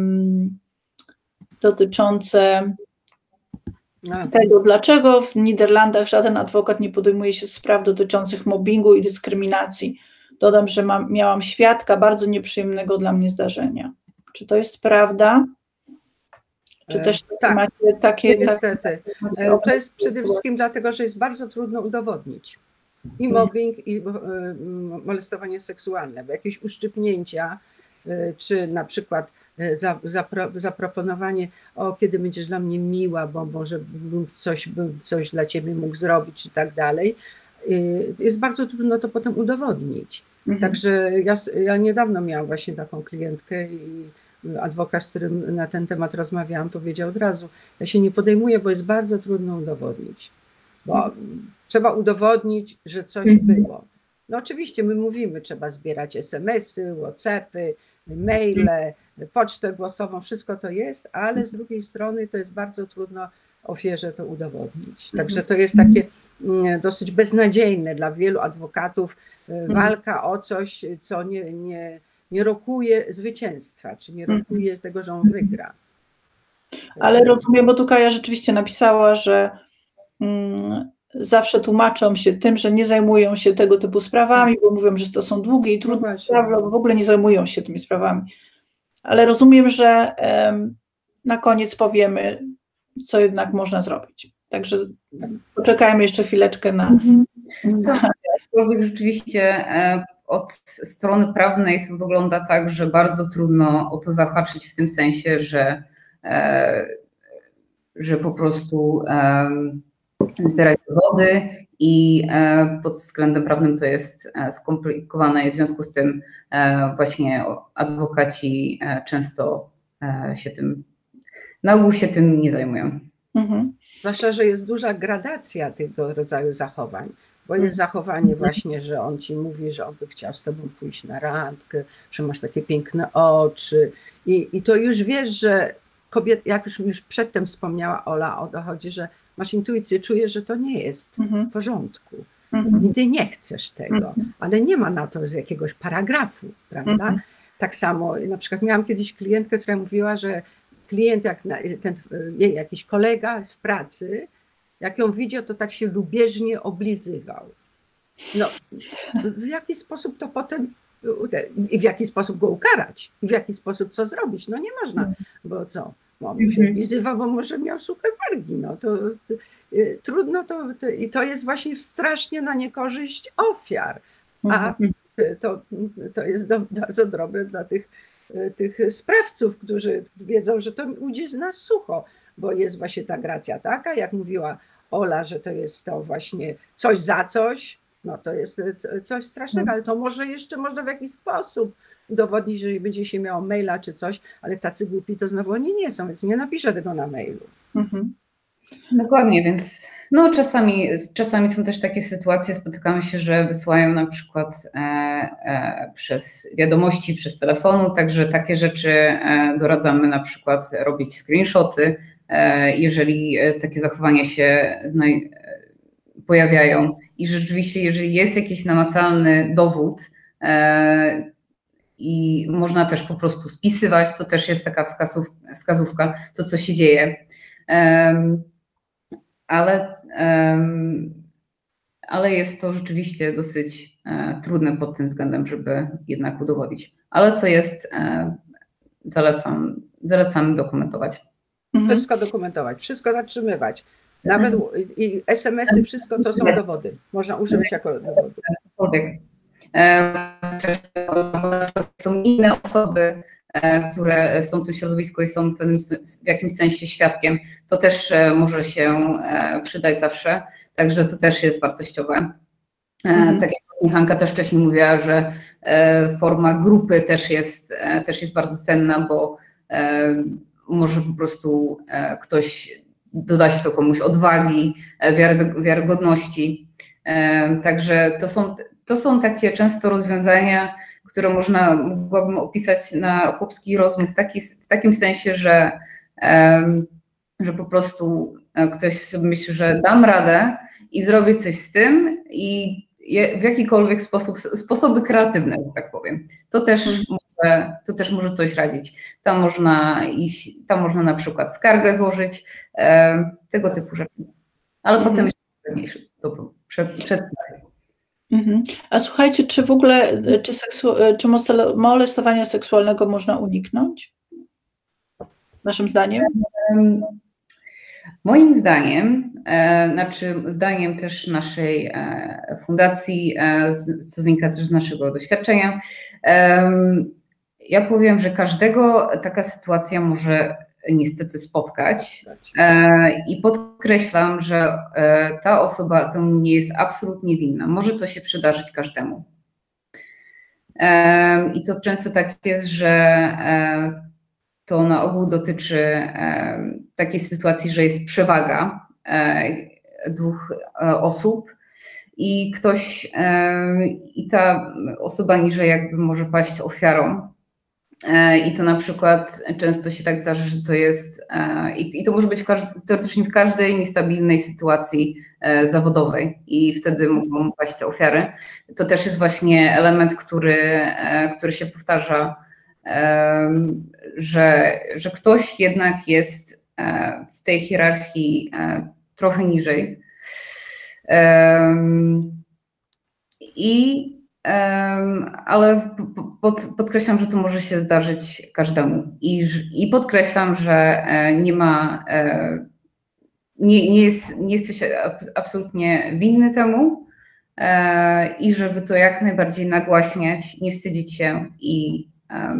dotyczące tego, dlaczego w Niderlandach żaden adwokat nie podejmuje się spraw dotyczących mobbingu i dyskryminacji. Dodam, że miałam świadka bardzo nieprzyjemnego dla mnie zdarzenia. Czy to jest prawda? Czy też tak, macie takie... Niestety. To jest przede wszystkim dlatego, że jest bardzo trudno udowodnić i mobbing, i molestowanie seksualne, bo jakieś uszczypnięcia, czy na przykład zaproponowanie, kiedy będziesz dla mnie miła, bo może bym coś dla ciebie mógł zrobić, i tak dalej. Jest bardzo trudno to potem udowodnić. Także ja niedawno miałam właśnie taką klientkę i adwokat, z którym na ten temat rozmawiałam, powiedział od razu, ja się nie podejmuję, bo jest bardzo trudno udowodnić. Bo trzeba udowodnić, że coś było. No oczywiście my mówimy, trzeba zbierać SMS-y, WhatsAppy, maile, pocztę głosową, wszystko to jest, ale z drugiej strony to jest bardzo trudno ofierze to udowodnić. Także to jest takie dosyć beznadziejne dla wielu adwokatów, walka o coś, co nie rokuje zwycięstwa, czy nie rokuje tego, że on wygra. Ale rozumiem, bo tu Kaja rzeczywiście napisała, że zawsze tłumaczą się tym, że nie zajmują się tego typu sprawami, bo mówią, że to są długie i trudne sprawy, bo w ogóle nie zajmują się tymi sprawami. Ale rozumiem, że na koniec powiemy, co jednak można zrobić. Także poczekajmy jeszcze chwileczkę na... Rzeczywiście od strony prawnej to wygląda tak, że bardzo trudno o to zahaczyć w tym sensie, że po prostu zbierać dowody i pod względem prawnym to jest skomplikowane i w związku z tym właśnie adwokaci często na ogół się tym nie zajmują. Zwłaszcza, że jest duża gradacja tego rodzaju zachowań, bo jest zachowanie właśnie, że on ci mówi, że on by chciał z tobą pójść na randkę, że masz takie piękne oczy i to już wiesz, że kobieta, jak już przedtem wspomniała Ola, o to chodzi, że masz intuicję, czujesz, że to nie jest w porządku i ty nie chcesz tego, ale nie ma na to jakiegoś paragrafu, prawda? Tak samo na przykład miałam kiedyś klientkę, która mówiła, że klient, jej jakiś kolega w pracy, jak ją widział, to tak się lubieżnie oblizywał. No, w jaki sposób to potem, i w jaki sposób go ukarać, i w jaki sposób co zrobić? No nie można, bo co? On się oblizywał, bo może miał suche wargi. No to trudno i to jest właśnie strasznie na niekorzyść ofiar. A to jest bardzo dobre dla tych sprawców, którzy wiedzą, że to ujdzie na sucho, bo jest właśnie ta gracja taka, jak mówiła Ola, że to jest to właśnie coś za coś, no to jest coś strasznego, ale to może jeszcze można w jakiś sposób udowodnić, że będzie się miało maila czy coś, ale tacy głupi to znowu oni nie są, więc nie napiszę tego na mailu. Dokładnie, więc no czasami są też takie sytuacje, spotykamy się, że wysyłają na przykład przez wiadomości, przez telefonu, także takie rzeczy doradzamy na przykład robić screenshoty, jeżeli takie zachowania się pojawiają i rzeczywiście, jeżeli jest jakiś namacalny dowód i można też po prostu spisywać, to też jest taka wskazówka, to co się dzieje. Ale jest to rzeczywiście dosyć trudne pod tym względem, żeby jednak udowodnić. Ale co jest, zalecam dokumentować. Wszystko dokumentować, wszystko zatrzymywać. Nawet i SMS-y, wszystko to są dowody. Można użyć jako dowody. Są inne osoby, które są w tym środowisku i są w jakimś sensie świadkiem, to też może się przydać zawsze, także to też jest wartościowe. Tak jak Hanka też wcześniej mówiła, że forma grupy też jest bardzo cenna, bo może po prostu ktoś dodać to komuś odwagi, wiarygodności. Także to są takie często rozwiązania, które mogłabym opisać na chłopski rozum w takim sensie, że po prostu ktoś sobie myśli, że dam radę i zrobię coś z tym i w jakikolwiek sposoby kreatywne, że tak powiem. To też może coś radzić. Tam można na przykład skargę złożyć, tego typu rzeczy. Ale potem jeszcze pewniejszy to przedstawię. A słuchajcie, czy w ogóle, czy molestowania seksualnego można uniknąć? Waszym zdaniem? Moim zdaniem, zdaniem też naszej fundacji, co wynika też z naszego doświadczenia, ja powiem, że każdego taka sytuacja może niestety spotkać i podkreślam, że ta osoba temu nie jest absolutnie winna. Może to się przydarzyć każdemu. I to często tak jest, że to na ogół dotyczy takiej sytuacji, że jest przewaga dwóch osób i i ta osoba niżej jakby może paść ofiarą. I to na przykład często się tak zdarza, że to jest, i to może być teoretycznie w każdej niestabilnej sytuacji zawodowej i wtedy mogą paść ofiary. To też jest właśnie element, który się powtarza, że ktoś jednak jest w tej hierarchii trochę niżej. Ale podkreślam, że to może się zdarzyć każdemu i podkreślam, że nie jesteś absolutnie winny temu i żeby to jak najbardziej nagłaśniać, nie wstydzić się i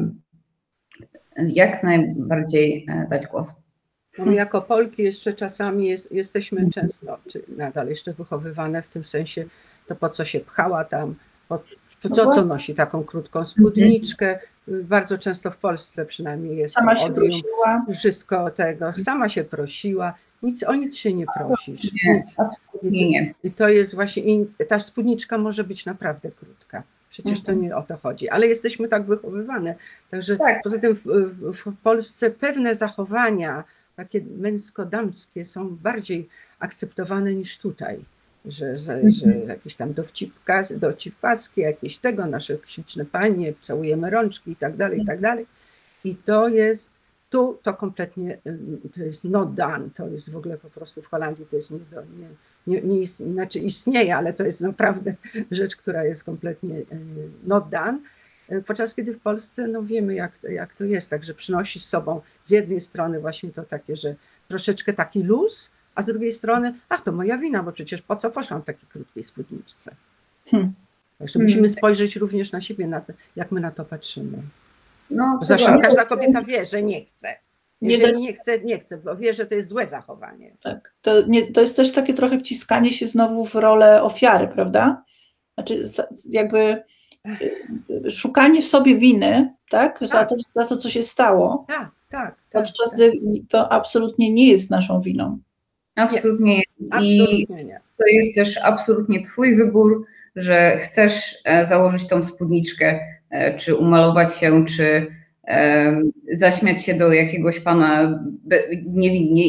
jak najbardziej dać głos. No, jako Polki jeszcze czasami jesteśmy często, czy nadal jeszcze wychowywane w tym sensie, to po co się pchała tam, co nosi taką krótką spódniczkę. Bardzo często w Polsce przynajmniej jest sama to się prosiła. Wszystko tego. Sama się prosiła. O nic się nie prosisz. Nic. Absolutnie nie. I to jest właśnie, ta spódniczka może być naprawdę krótka. Przecież to nie o to chodzi, ale jesteśmy tak wychowywane. Także tak. Poza tym w Polsce pewne zachowania takie męsko-damskie są bardziej akceptowane niż tutaj. Że jakieś tam dowcipkaski, jakieś tego, nasze śliczne panie, całujemy rączki i tak dalej, i tak dalej. I to jest, to kompletnie, to jest not done, to jest w ogóle po prostu w Holandii to jest znaczy istnieje, ale to jest naprawdę rzecz, która jest kompletnie not done. Podczas kiedy w Polsce, no wiemy jak to jest, także przynosi z sobą z jednej strony właśnie to takie, że troszeczkę taki luz, a z drugiej strony, to moja wina, bo przecież po co poszłam w takiej krótkiej spódniczce. Także musimy spojrzeć również na siebie, jak my na to patrzymy. No, zresztą każda kobieta wie, że nie chce. Jeżeli nie chce, bo wie, że to jest złe zachowanie. Tak. To jest też takie trochę wciskanie się znowu w rolę ofiary, prawda? Znaczy jakby szukanie w sobie winy, tak? Za to, co się stało. Tak. Podczas gdy to absolutnie nie jest naszą winą. Absolutnie nie. Absolutnie nie. To jest też absolutnie twój wybór, że chcesz założyć tą spódniczkę, czy umalować się, czy zaśmiać się do jakiegoś pana niewinnie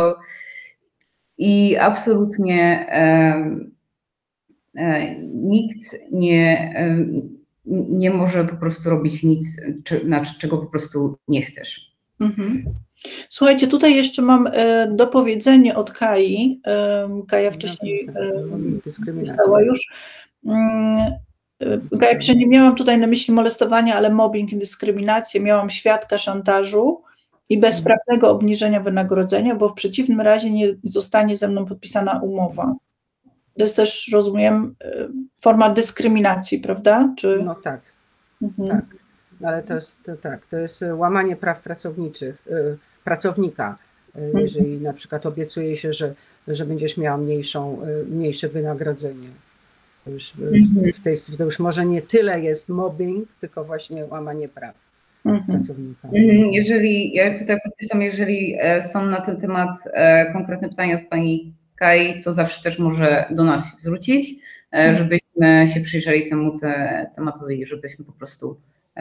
i absolutnie nikt nie może po prostu robić nic, czego po prostu nie chcesz. Mhm. Słuchajcie, tutaj jeszcze mam dopowiedzenie od Kai. Kaja wcześniej pisała już. Kaja pisze, nie miałam tutaj na myśli molestowania, ale mobbing i dyskryminację. Miałam świadka szantażu i bezprawnego obniżenia wynagrodzenia, bo w przeciwnym razie nie zostanie ze mną podpisana umowa. To jest też, rozumiem, forma dyskryminacji, prawda? Czy... No tak, tak. Ale to jest łamanie praw pracowniczych, pracownika. Jeżeli na przykład obiecuje się, że będziesz miała mniejsze wynagrodzenie. To już może nie tyle jest mobbing, tylko właśnie łamanie praw pracownika. Ja tutaj podkreślam, jeżeli są na ten temat konkretne pytania od pani Kai, to zawsze też może do nas się zwrócić, żebyśmy się przyjrzeli temu tematowi, żebyśmy po prostu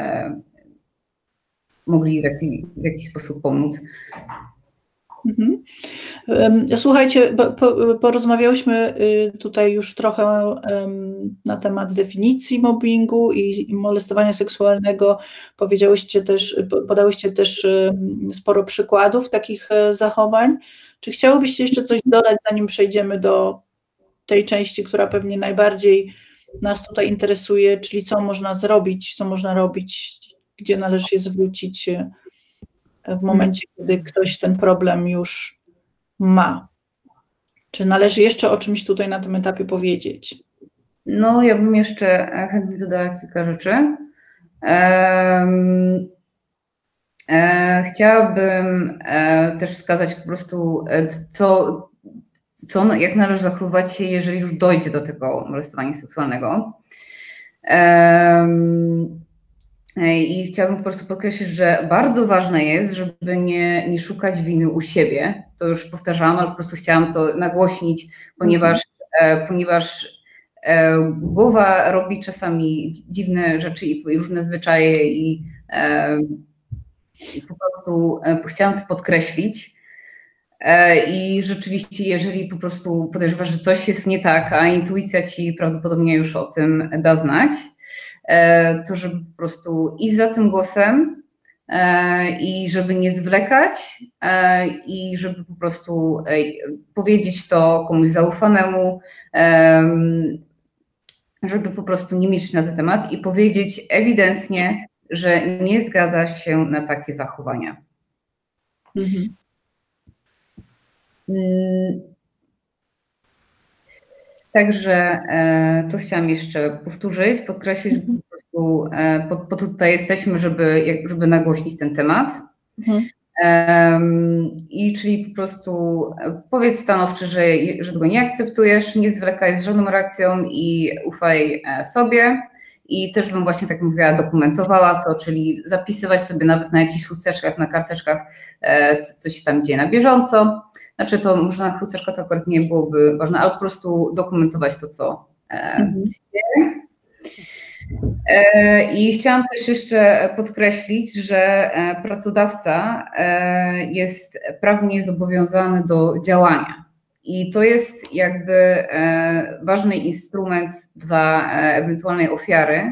mogli w jakiś sposób pomóc. Słuchajcie, porozmawiałyśmy tutaj już trochę na temat definicji mobbingu i molestowania seksualnego. Podałyście też sporo przykładów takich zachowań. Czy chciałybyście jeszcze coś dodać, zanim przejdziemy do tej części, która pewnie najbardziej nas tutaj interesuje, czyli co można zrobić, co można robić, gdzie należy się zwrócić w momencie, kiedy ktoś ten problem już ma? Czy należy jeszcze o czymś tutaj na tym etapie powiedzieć? No, ja bym jeszcze chętnie dodała kilka rzeczy. Chciałabym też wskazać po prostu, jak należy zachowywać się, jeżeli już dojdzie do tego molestowania seksualnego. I chciałabym po prostu podkreślić, że bardzo ważne jest, żeby nie szukać winy u siebie. To już powtarzałam, ale po prostu chciałam to nagłośnić, ponieważ głowa robi czasami dziwne rzeczy i różne zwyczaje i po prostu chciałam to podkreślić. I rzeczywiście, jeżeli po prostu podejrzewasz, że coś jest nie tak, a intuicja ci prawdopodobnie już o tym da znać, to żeby po prostu iść za tym głosem i żeby nie zwlekać i żeby po prostu powiedzieć to komuś zaufanemu, żeby po prostu nie milczeć na ten temat i powiedzieć ewidentnie, że nie zgadza się na takie zachowania. Także to chciałam jeszcze powtórzyć, podkreślić, że po prostu po to tutaj jesteśmy, żeby nagłośnić ten temat. I czyli po prostu powiedz stanowczo, że tego nie akceptujesz, nie zwlekaj z żadną reakcją i ufaj sobie. I też bym właśnie, tak mówiła, dokumentowała to, czyli zapisywać sobie nawet na jakichś chusteczkach, na karteczkach, co się tam dzieje na bieżąco. Znaczy to może na chusteczkach to akurat nie byłoby ważne, ale po prostu dokumentować to, co się dzieje. I chciałam też jeszcze podkreślić, że pracodawca jest prawnie zobowiązany do działania. I to jest jakby ważny instrument dla ewentualnej ofiary,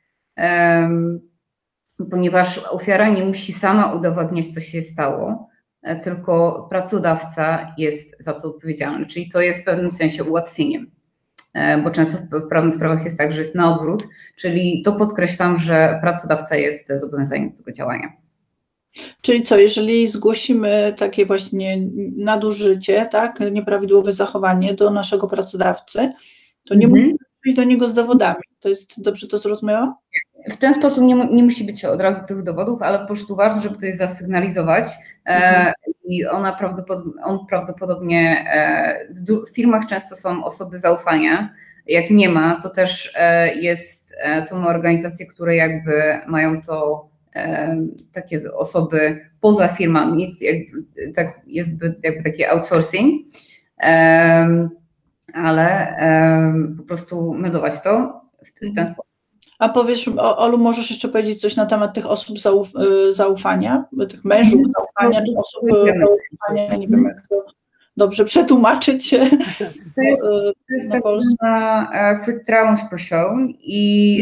ponieważ ofiara nie musi sama udowadniać, co się stało, tylko pracodawca jest za to odpowiedzialny. Czyli to jest w pewnym sensie ułatwieniem, bo często w prawnych sprawach jest tak, że jest na odwrót, czyli to podkreślam, że pracodawca jest zobowiązany do tego działania. Czyli co, jeżeli zgłosimy takie właśnie nadużycie, tak, nieprawidłowe zachowanie do naszego pracodawcy, to nie musimy przyjść do niego z dowodami. To jest, dobrze to zrozumiałam? W ten sposób nie musi być od razu tych dowodów, ale po prostu ważne, żeby to jest zasygnalizować i on prawdopodobnie w firmach często są osoby zaufania. Jak nie ma, to też są organizacje, które jakby mają to takie osoby poza firmami, jest jakby taki outsourcing ale po prostu meldować to w ten sposób. A powiesz, Olu, możesz jeszcze powiedzieć coś na temat tych osób zaufania, tych mężów zaufania, czy osób zaufania, nie wiem jak to dobrze przetłumaczyć. To jest tak zwana vertrouwenspersoon i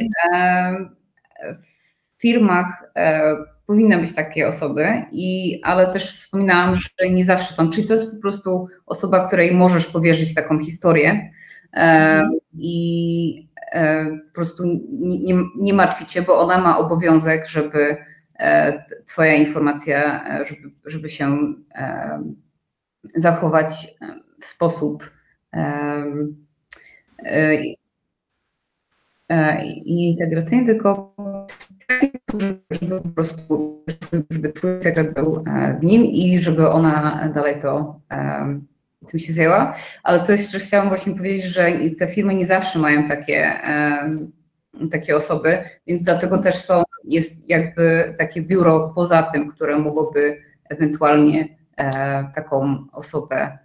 w firmach powinny być takie osoby, ale też wspominałam, że nie zawsze są, czyli to jest po prostu osoba, której możesz powierzyć taką historię i po prostu nie martwić się, bo ona ma obowiązek, żeby twoja informacja, żeby się zachować w sposób nie integracyjny, tylko żeby po prostu, żeby twój sekret był z nim i żeby ona dalej tym się zajęła. Ale co jeszcze chciałam właśnie powiedzieć, że te firmy nie zawsze mają takie osoby, więc dlatego też jest jakby takie biuro poza tym, które mogłoby ewentualnie taką osobę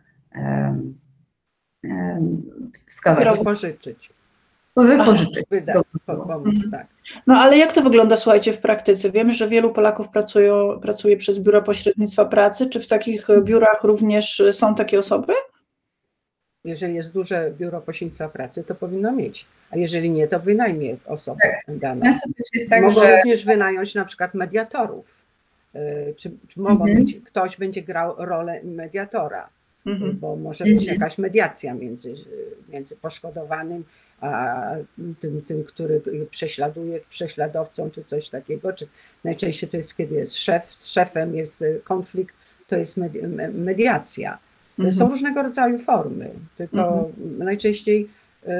wskazać. Pożyczyć. Wypożyczyć. Pomóc, tak. No ale jak to wygląda, słuchajcie, w praktyce? Wiemy, że wielu Polaków pracuje przez biura pośrednictwa pracy. Czy w takich biurach również są takie osoby? Jeżeli jest duże biuro pośrednictwa pracy, to powinno mieć. A jeżeli nie, to wynajmie osobę daną. Mogą również wynająć na przykład mediatorów. Czy mogą być, ktoś będzie grał rolę mediatora, bo może być jakaś mediacja między poszkodowanym a tym, który prześladuje, prześladowcą, czy coś takiego. Czy najczęściej to jest, kiedy jest z szefem jest konflikt, to jest mediacja. Są różnego rodzaju formy, tylko najczęściej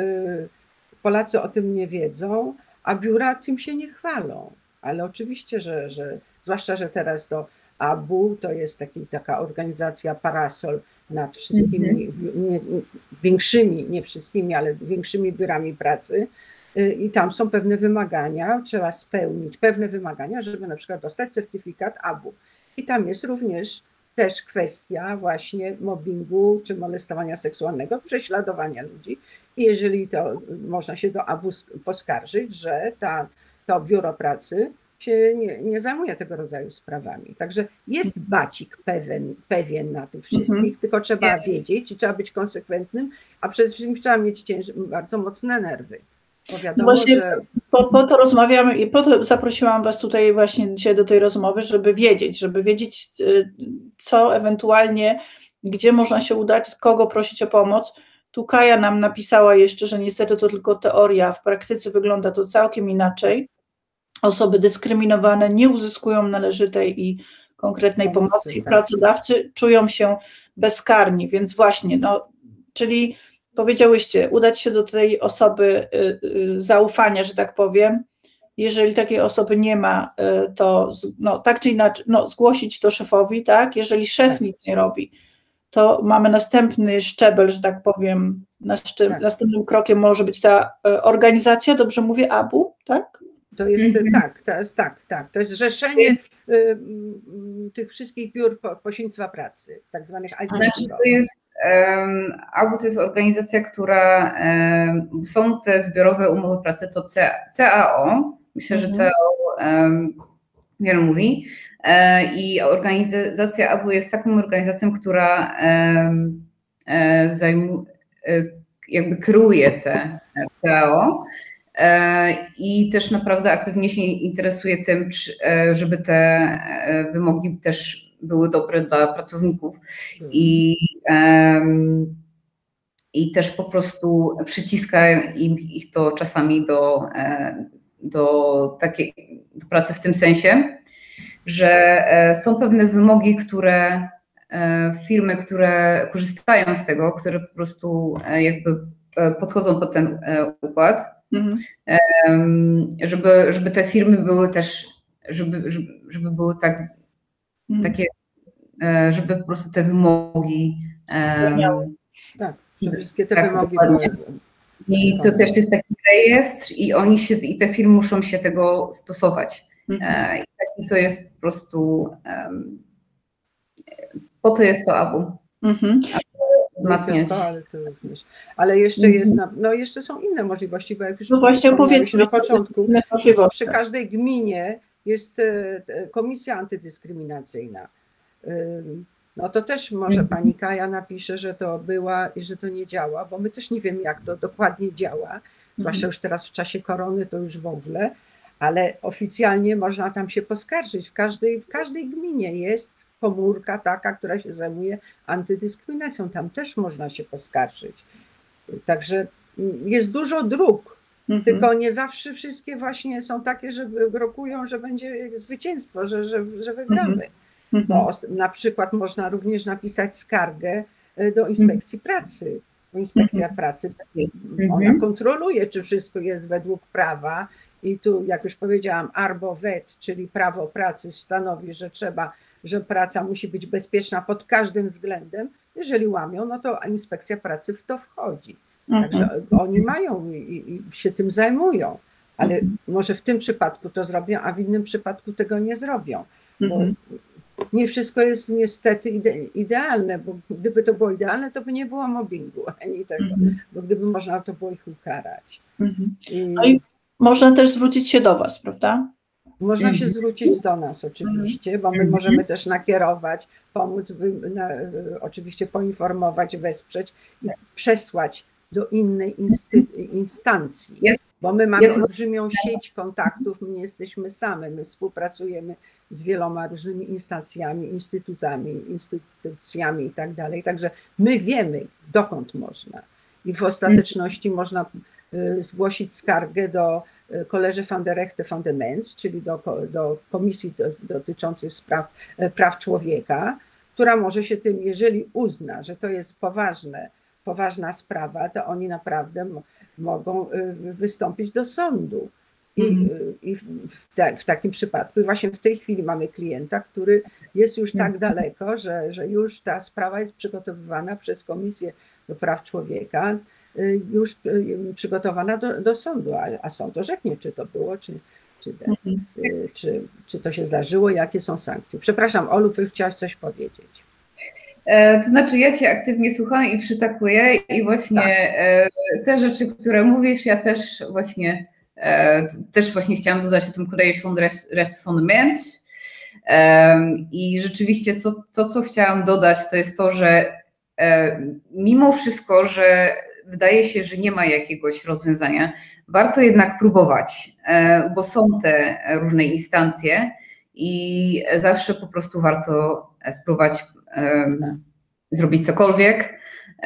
Polacy o tym nie wiedzą, a biura tym się nie chwalą. Ale oczywiście, że zwłaszcza, że teraz to ABU to jest taka organizacja parasol nad wszystkimi większymi, nie wszystkimi, ale większymi biurami pracy i tam są pewne wymagania, trzeba spełnić pewne wymagania, żeby na przykład dostać certyfikat ABU. I tam jest również też kwestia właśnie mobbingu czy molestowania seksualnego, prześladowania ludzi. I jeżeli to można się do ABU poskarżyć, że to biuro pracy się nie zajmuje tego rodzaju sprawami. Także jest bacik pewien na tych wszystkich, tylko trzeba wiedzieć i trzeba być konsekwentnym, a przede wszystkim trzeba mieć bardzo mocne nerwy. Bo wiadomo, właśnie że... po to rozmawiamy i po to zaprosiłam Was tutaj właśnie dzisiaj do tej rozmowy, żeby wiedzieć, co ewentualnie, gdzie można się udać, kogo prosić o pomoc. Tu Kaja nam napisała jeszcze, że niestety to tylko teoria, w praktyce wygląda to całkiem inaczej. Osoby dyskryminowane nie uzyskują należytej i konkretnej pomocy i pracodawcy czują się bezkarni, więc właśnie, czyli powiedziałyście, udać się do tej osoby zaufania, że tak powiem, jeżeli takiej osoby nie ma, to tak czy inaczej, zgłosić to szefowi, tak, jeżeli szef nic nie robi, to mamy następny szczebel, że tak powiem, następnym krokiem może być ta organizacja, dobrze mówię, ABU, tak? To jest tak. To jest zrzeszenie tych wszystkich biur pośrednictwa pracy, tak zwanych ICT. Znaczy to jest, ABU to jest organizacja, która, są te zbiorowe umowy pracy, to CAO, myślę, że CAO wiele mówi, i organizacja ABU jest taką organizacją, która jakby kreuje te CAO, i też naprawdę aktywnie się interesuje tym, żeby te wymogi też były dobre dla pracowników i też po prostu przyciska ich to czasami do pracy w tym sensie, że są pewne wymogi, które firmy, które korzystają z tego, które po prostu jakby podchodzą pod ten układ, żeby te firmy były też, żeby były takie, żeby po prostu te wymogi... Tak, żeby wszystkie te wymogi były. I to też jest taki rejestr i te firmy muszą się tego stosować. I to jest po prostu... Po to jest to ABU. wzmacniać. Ale to również. Ale jeszcze jest, no jeszcze są inne możliwości, bo jak już właśnie opowiedzmy na początku, przy tak. każdej gminie jest komisja antydyskryminacyjna. No to też może pani Kaja napisze, że to była i że to nie działa, bo my też nie wiemy, jak to dokładnie działa, zwłaszcza już teraz w czasie korony to już w ogóle, ale oficjalnie można tam się poskarżyć. W każdej gminie jest komórka taka, która się zajmuje antydyskryminacją. Tam też można się poskarżyć. Także jest dużo dróg, tylko nie zawsze wszystkie właśnie są takie, że rokują, że będzie zwycięstwo, że wygramy. Bo na przykład można również napisać skargę do inspekcji pracy. Bo inspekcja pracy, ona kontroluje, czy wszystko jest według prawa i tu, jak już powiedziałam, ARBO-WET, czyli prawo pracy stanowi, że praca musi być bezpieczna pod każdym względem. Jeżeli łamią, no to inspekcja pracy w to wchodzi. Także oni mają i się tym zajmują, ale może w tym przypadku to zrobią, a w innym przypadku tego nie zrobią. Bo nie wszystko jest niestety idealne, bo gdyby to było idealne, to by nie było mobbingu ani tego, bo gdyby można, to było ich ukarać. No i można też zwrócić się do was, prawda? Można się zwrócić do nas oczywiście, bo my możemy też nakierować, pomóc, oczywiście poinformować, wesprzeć i przesłać do innej instancji, bo my mamy olbrzymią sieć kontaktów, my nie jesteśmy same, my współpracujemy z wieloma różnymi instancjami, instytucjami i tak dalej, także my wiemy, dokąd można i w ostateczności można zgłosić skargę do College van de Rechten van de Mens, czyli do komisji dotyczącej spraw praw człowieka, która może się tym, jeżeli uzna, że to jest poważna sprawa, to oni naprawdę mogą wystąpić do sądu. I w takim przypadku, i właśnie w tej chwili mamy klienta, który jest już tak daleko, że już ta sprawa jest przygotowywana przez Komisję do Praw Człowieka, już przygotowana do sądu, a sąd orzeknie, czy to było, czy to się zdarzyło, jakie są sankcje. Przepraszam, Olu, ty chciałaś coś powiedzieć. To znaczy, ja cię aktywnie słucham i przytakuję i właśnie te rzeczy, które mówisz, ja też właśnie chciałam dodać o tym College van de Rechten van de Mens. I rzeczywiście co chciałam dodać, to jest to, że mimo wszystko, że wydaje się, że nie ma jakiegoś rozwiązania, warto jednak próbować, bo są te różne instancje i zawsze po prostu warto spróbować zrobić cokolwiek.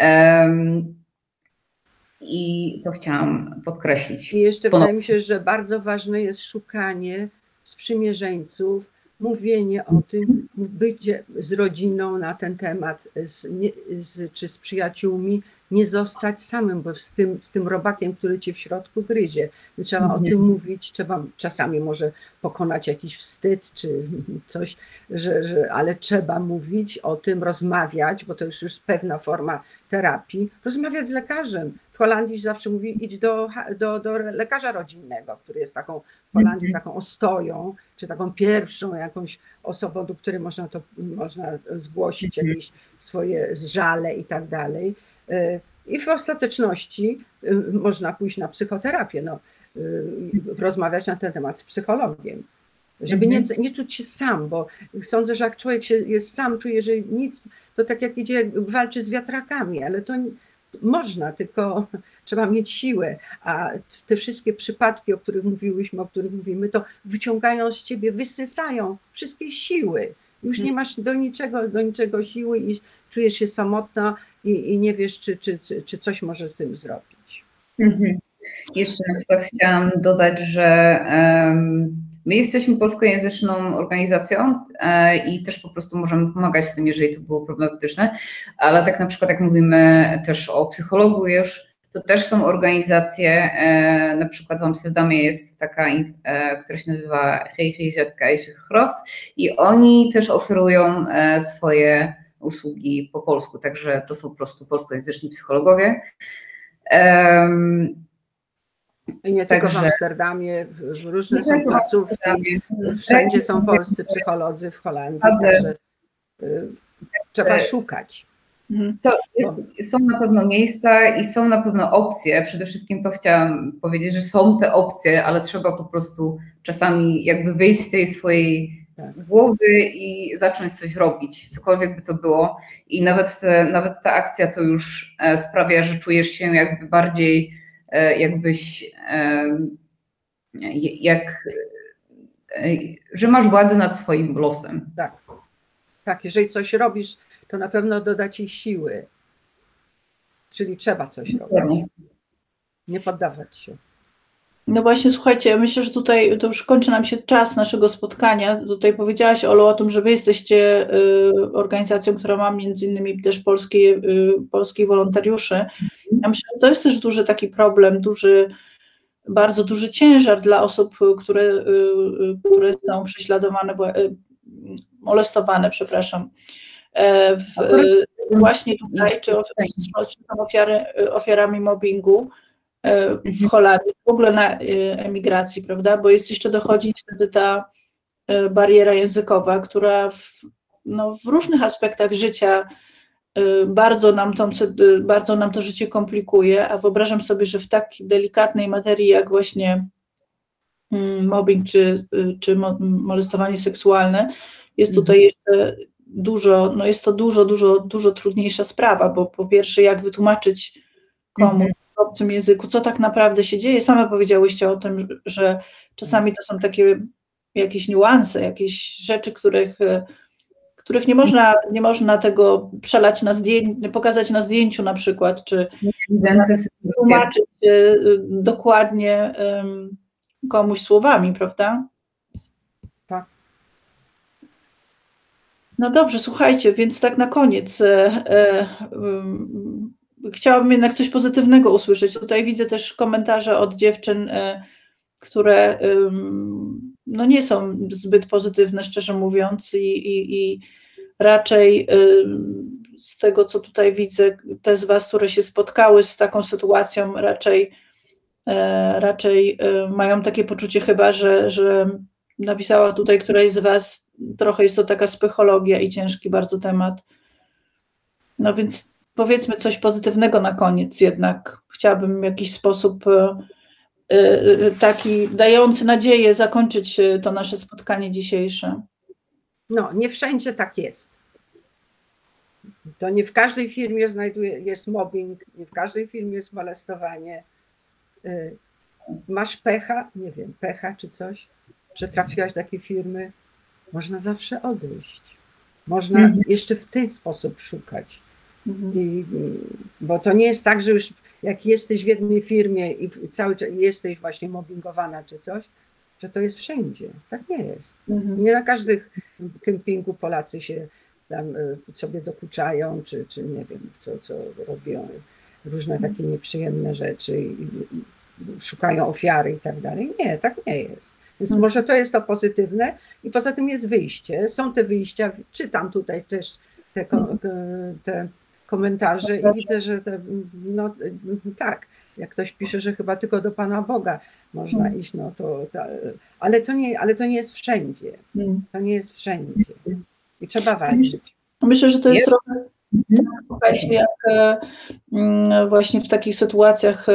I to chciałam podkreślić. I jeszcze wydaje mi się, że bardzo ważne jest szukanie sprzymierzeńców, mówienie o tym, bycie z rodziną na ten temat, czy z przyjaciółmi, nie zostać samym, bo z tym robakiem, który cię w środku gryzie. Trzeba o tym mówić, trzeba czasami może pokonać jakiś wstyd czy coś, ale trzeba mówić o tym, rozmawiać, bo to już pewna forma terapii, rozmawiać z lekarzem. W Holandii zawsze mówi, idź do lekarza rodzinnego, który jest taką w Holandii taką ostoją, czy taką pierwszą jakąś osobą, do której można zgłosić jakieś swoje żale i tak dalej. I w ostateczności można pójść na psychoterapię, rozmawiać na ten temat z psychologiem, żeby nie czuć się sam, bo sądzę, że jak człowiek jest sam, czuje, że nic, to tak jak walczy z wiatrakami, ale to można, tylko trzeba mieć siłę, a te wszystkie przypadki, o których mówimy, to wyciągają z ciebie, wysysają wszystkie siły. Już nie masz do niczego siły i czujesz się samotna i nie wiesz, czy coś możesz z tym zrobić. Jeszcze na przykład chciałam dodać, że my jesteśmy polskojęzyczną organizacją i też po prostu możemy pomagać w tym, jeżeli to było problematyczne, ale tak na przykład jak mówimy też o psychologu już, to też są organizacje, na przykład w Amsterdamie jest taka, która się nazywa GGZ Keizersgracht i oni też oferują swoje usługi po polsku, także to są po prostu polskojęzyczni psychologowie. I nie tylko w Amsterdamie, różne są placówki, wszędzie są polscy psycholodzy w Holandii, także trzeba szukać. Są na pewno miejsca i są na pewno opcje. Przede wszystkim to chciałam powiedzieć, że są te opcje, ale trzeba po prostu czasami jakby wyjść z tej swojej głowy i zacząć coś robić, cokolwiek by to było. I nawet ta akcja to już sprawia, że czujesz się jakby bardziej jakbyś że masz władzę nad swoim losem. Tak, jeżeli coś robisz, to na pewno doda ci siły. Czyli trzeba coś robić. Nie poddawać się. No właśnie, słuchajcie, ja myślę, że tutaj to już kończy nam się czas naszego spotkania. Tutaj powiedziałaś, Olu, o tym, że wy jesteście organizacją, która ma między innymi też polskich wolontariuszy. Ja myślę, że to jest też duży taki problem, bardzo duży ciężar dla osób, które są prześladowane, molestowane, przepraszam. Właśnie tutaj, czy są ofiarami mobbingu w Holandii, w ogóle na emigracji, prawda? Bo dochodzi niestety ta bariera językowa, która w różnych aspektach życia bardzo nam to życie komplikuje, a wyobrażam sobie, że w tak delikatnej materii jak właśnie mobbing czy molestowanie seksualne jest tutaj jeszcze jest to dużo trudniejsza sprawa, bo po pierwsze, jak wytłumaczyć komuś w obcym języku, co tak naprawdę się dzieje. Same powiedziałyście o tym, że czasami to są takie jakieś niuanse, jakieś rzeczy, których nie można tego przelać pokazać na zdjęciu na przykład, czy tłumaczyć dokładnie komuś słowami, prawda? Tak. No dobrze, słuchajcie, więc tak na koniec chciałabym jednak coś pozytywnego usłyszeć. Tutaj widzę też komentarze od dziewczyn, które nie są zbyt pozytywne, szczerze mówiąc, i raczej z tego, co tutaj widzę, te z was, które się spotkały z taką sytuacją, raczej mają takie poczucie chyba, że napisała tutaj któraś z was, trochę jest to taka psychologia i ciężki bardzo temat. No więc powiedzmy coś pozytywnego na koniec jednak. Chciałabym w jakiś sposób taki dający nadzieję zakończyć to nasze spotkanie dzisiejsze. No, nie wszędzie tak jest. To nie w każdej firmie jest mobbing, nie w każdej firmie jest molestowanie. Masz pecha, nie wiem, pecha czy coś, że trafiłaś do takiej firmy, można zawsze odejść. Można jeszcze w ten sposób szukać. Bo to nie jest tak, że już jak jesteś w jednej firmie i cały czas jesteś właśnie mobbingowana czy coś, że to jest wszędzie. Tak nie jest. Nie na każdych kempingu Polacy się tam sobie dokuczają, czy nie wiem, co robią, różne takie nieprzyjemne rzeczy i szukają ofiary i tak dalej. Nie, tak nie jest. Więc może to jest to pozytywne i poza tym jest wyjście. Są te wyjścia, czytam tutaj też te komentarze i widzę, że tak, jak ktoś pisze, że chyba tylko do Pana Boga można iść, ale to nie jest wszędzie. To nie jest wszędzie. I trzeba walczyć. Myślę, że to jest trochę, słuchajcie, jak właśnie w takich sytuacjach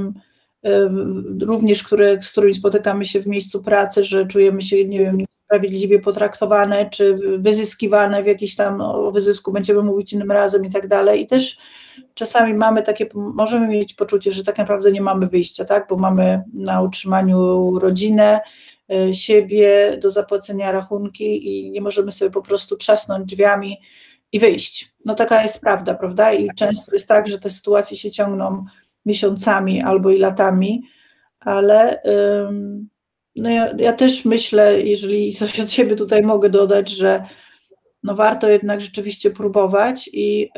również, z którymi spotykamy się w miejscu pracy, że czujemy się, nie wiem, niesprawiedliwie potraktowane, czy wyzyskiwane w jakiś tam, o wyzysku będziemy mówić innym razem i tak dalej. I też czasami możemy mieć poczucie, że tak naprawdę nie mamy wyjścia, tak? Bo mamy na utrzymaniu rodzinę, siebie, do zapłacenia rachunki i nie możemy sobie po prostu trzasnąć drzwiami i wyjść. No taka jest prawda? I często jest tak, że te sytuacje się ciągną miesiącami albo i latami, ale ja też myślę, jeżeli coś od siebie tutaj mogę dodać, że warto jednak rzeczywiście próbować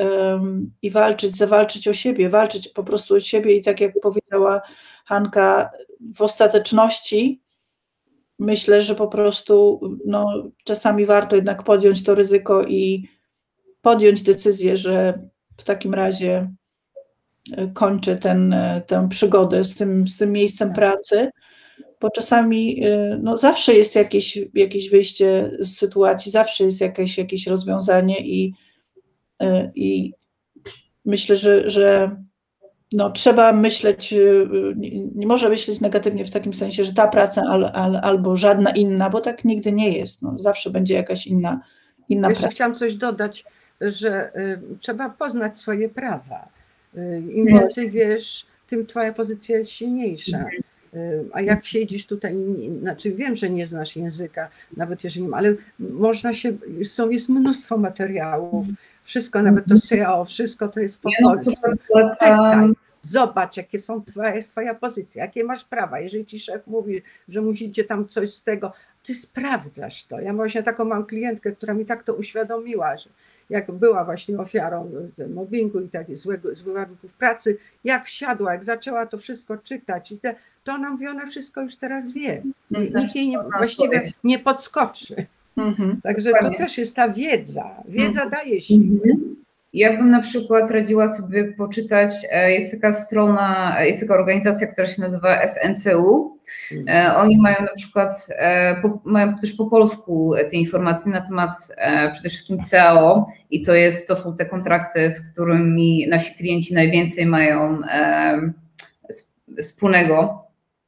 i zawalczyć o siebie, walczyć po prostu o siebie i tak jak powiedziała Hanka, w ostateczności myślę, że po prostu czasami warto jednak podjąć to ryzyko i podjąć decyzję, że w takim razie kończę tę przygodę z tym miejscem pracy, bo czasami zawsze jest jakieś wyjście z sytuacji, zawsze jest jakieś rozwiązanie i myślę, że no, trzeba myśleć, nie może myśleć negatywnie w takim sensie, że ta praca albo żadna inna, bo tak nigdy nie jest. No, zawsze będzie jakaś inna Jeszcze praca. chciałam coś dodać, że trzeba poznać swoje prawa. Im więcej wiesz, tym twoja pozycja jest silniejsza. A jak siedzisz tutaj, znaczy wiem, że nie znasz języka, nawet jeżeli nie ma, ale można się, jest mnóstwo materiałów, wszystko, nawet to SEO, wszystko to jest po polsku. Czytaj, zobacz, jest twoja pozycja, jakie masz prawa. Jeżeli ci szef mówi, że musicie tam coś z tego, ty sprawdzasz to. Ja właśnie taką mam klientkę, która mi tak to uświadomiła, że jak była właśnie ofiarą mobbingu i takich złych warunków pracy, jak siadła, jak zaczęła to wszystko czytać, to ona mówi, ona wszystko już teraz wie. Nikt jej właściwie nie podskoczy. Także to też jest ta wiedza. Wiedza daje się. Ja bym na przykład radziła sobie poczytać, jest taka strona, jest taka organizacja, która się nazywa SNCU. Oni mają na przykład, mają też po polsku te informacje na temat przede wszystkim CAO i to są te kontrakty, z którymi nasi klienci najwięcej mają wspólnego.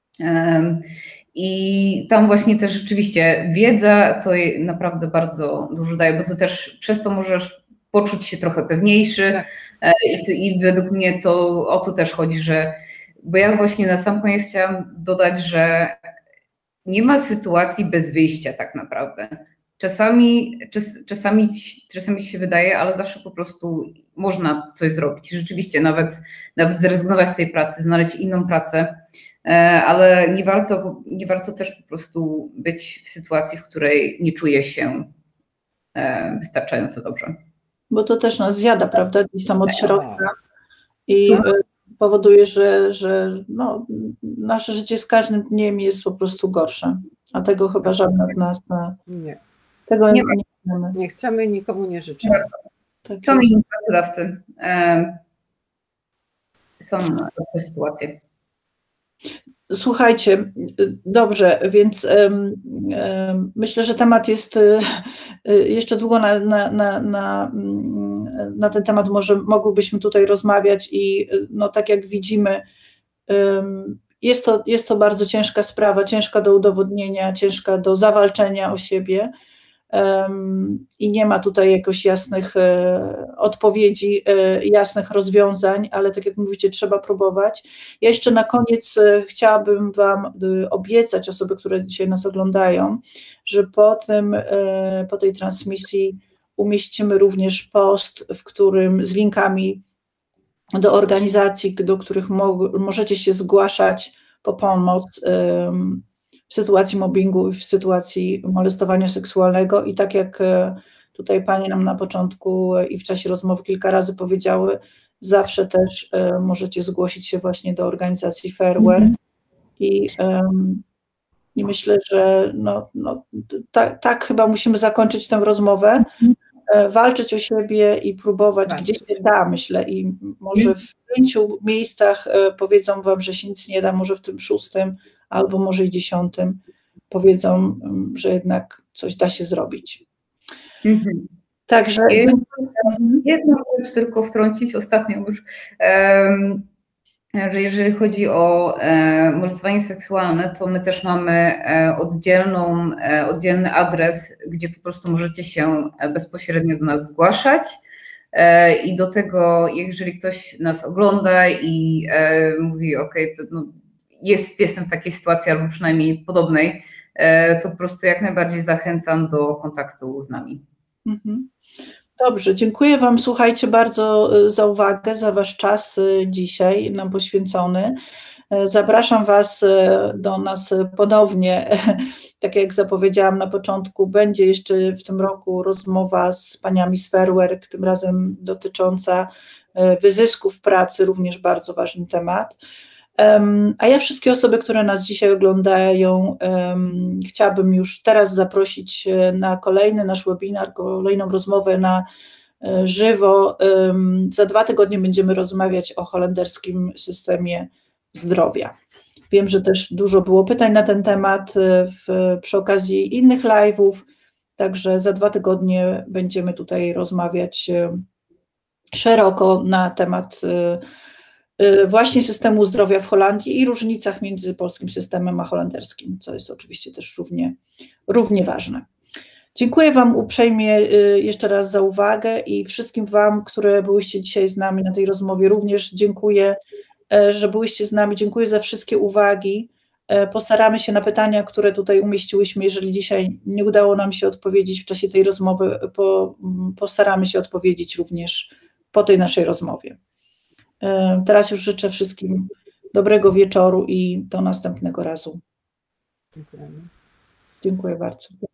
I tam właśnie też rzeczywiście wiedza to naprawdę bardzo dużo daje, bo to też przez to możesz poczuć się trochę pewniejszy i według mnie to o to też chodzi, bo ja właśnie na sam koniec chciałam dodać, że nie ma sytuacji bez wyjścia tak naprawdę. Czasami się wydaje, ale zawsze po prostu można coś zrobić. Rzeczywiście nawet zrezygnować z tej pracy, znaleźć inną pracę, ale nie warto też po prostu być w sytuacji, w której nie czuje się wystarczająco dobrze. Bo to też nas zjada, prawda, gdzieś tam od środka i powoduje, że no, nasze życie z każdym dniem jest po prostu gorsze, a tego chyba żadna z nas tego nie chcemy. Nie chcemy, nikomu nie życzymy. To inni pracodawcy są takie sytuacje. Słuchajcie, dobrze, więc myślę, że temat jest jeszcze długo na ten temat mogłybyśmy tutaj rozmawiać i no tak jak widzimy, jest to bardzo ciężka sprawa, ciężka do udowodnienia, ciężka do zawalczenia o siebie i nie ma tutaj jakoś jasnych odpowiedzi, jasnych rozwiązań, ale tak jak mówicie, trzeba próbować. Ja jeszcze na koniec chciałabym Wam obiecać, osoby, które dzisiaj nas oglądają, że po tej transmisji umieścimy również post, w którym z linkami do organizacji, do których możecie się zgłaszać po pomoc w sytuacji mobbingu i w sytuacji molestowania seksualnego i tak jak tutaj panie nam na początku i w czasie rozmowy kilka razy powiedziały, zawsze też możecie zgłosić się właśnie do organizacji Fairware i myślę, że tak chyba musimy zakończyć tę rozmowę, walczyć o siebie i próbować gdzie się da, myślę, i może w 5 miejscach powiedzą wam, że się nic nie da, może w tym 6 albo może i 10 powiedzą, że jednak coś da się zrobić. Także jedną rzecz tylko wtrącić, ostatnią już, że jeżeli chodzi o molestowanie seksualne, to my też mamy oddzielny adres, gdzie po prostu możecie się bezpośrednio do nas zgłaszać i do tego, jeżeli ktoś nas ogląda i mówi, jestem w takiej sytuacji albo przynajmniej podobnej, to po prostu jak najbardziej zachęcam do kontaktu z nami. Dobrze, dziękuję Wam, słuchajcie, bardzo za uwagę, za Wasz czas dzisiaj nam poświęcony. Zapraszam Was do nas ponownie, tak jak zapowiedziałam na początku, będzie jeszcze w tym roku rozmowa z paniami z Fairware, tym razem dotycząca wyzysków pracy, również bardzo ważny temat. A ja wszystkie osoby, które nas dzisiaj oglądają, chciałabym już teraz zaprosić na kolejny nasz webinar, kolejną rozmowę na żywo. Za 2 tygodnie będziemy rozmawiać o holenderskim systemie zdrowia. Wiem, że też dużo było pytań na ten temat przy okazji innych live'ów, także za 2 tygodnie będziemy tutaj rozmawiać szeroko na temat właśnie systemu zdrowia w Holandii i różnicach między polskim systemem a holenderskim, co jest oczywiście też równie ważne. Dziękuję Wam uprzejmie jeszcze raz za uwagę i wszystkim Wam, które byłyście dzisiaj z nami na tej rozmowie, również dziękuję, że byłyście z nami. Dziękuję za wszystkie uwagi. Postaramy się na pytania, które tutaj umieściłyśmy, jeżeli dzisiaj nie udało nam się odpowiedzieć w czasie tej rozmowy, postaramy się odpowiedzieć również po tej naszej rozmowie. Teraz już życzę wszystkim dobrego wieczoru i do następnego razu. Dziękujemy. Dziękuję bardzo.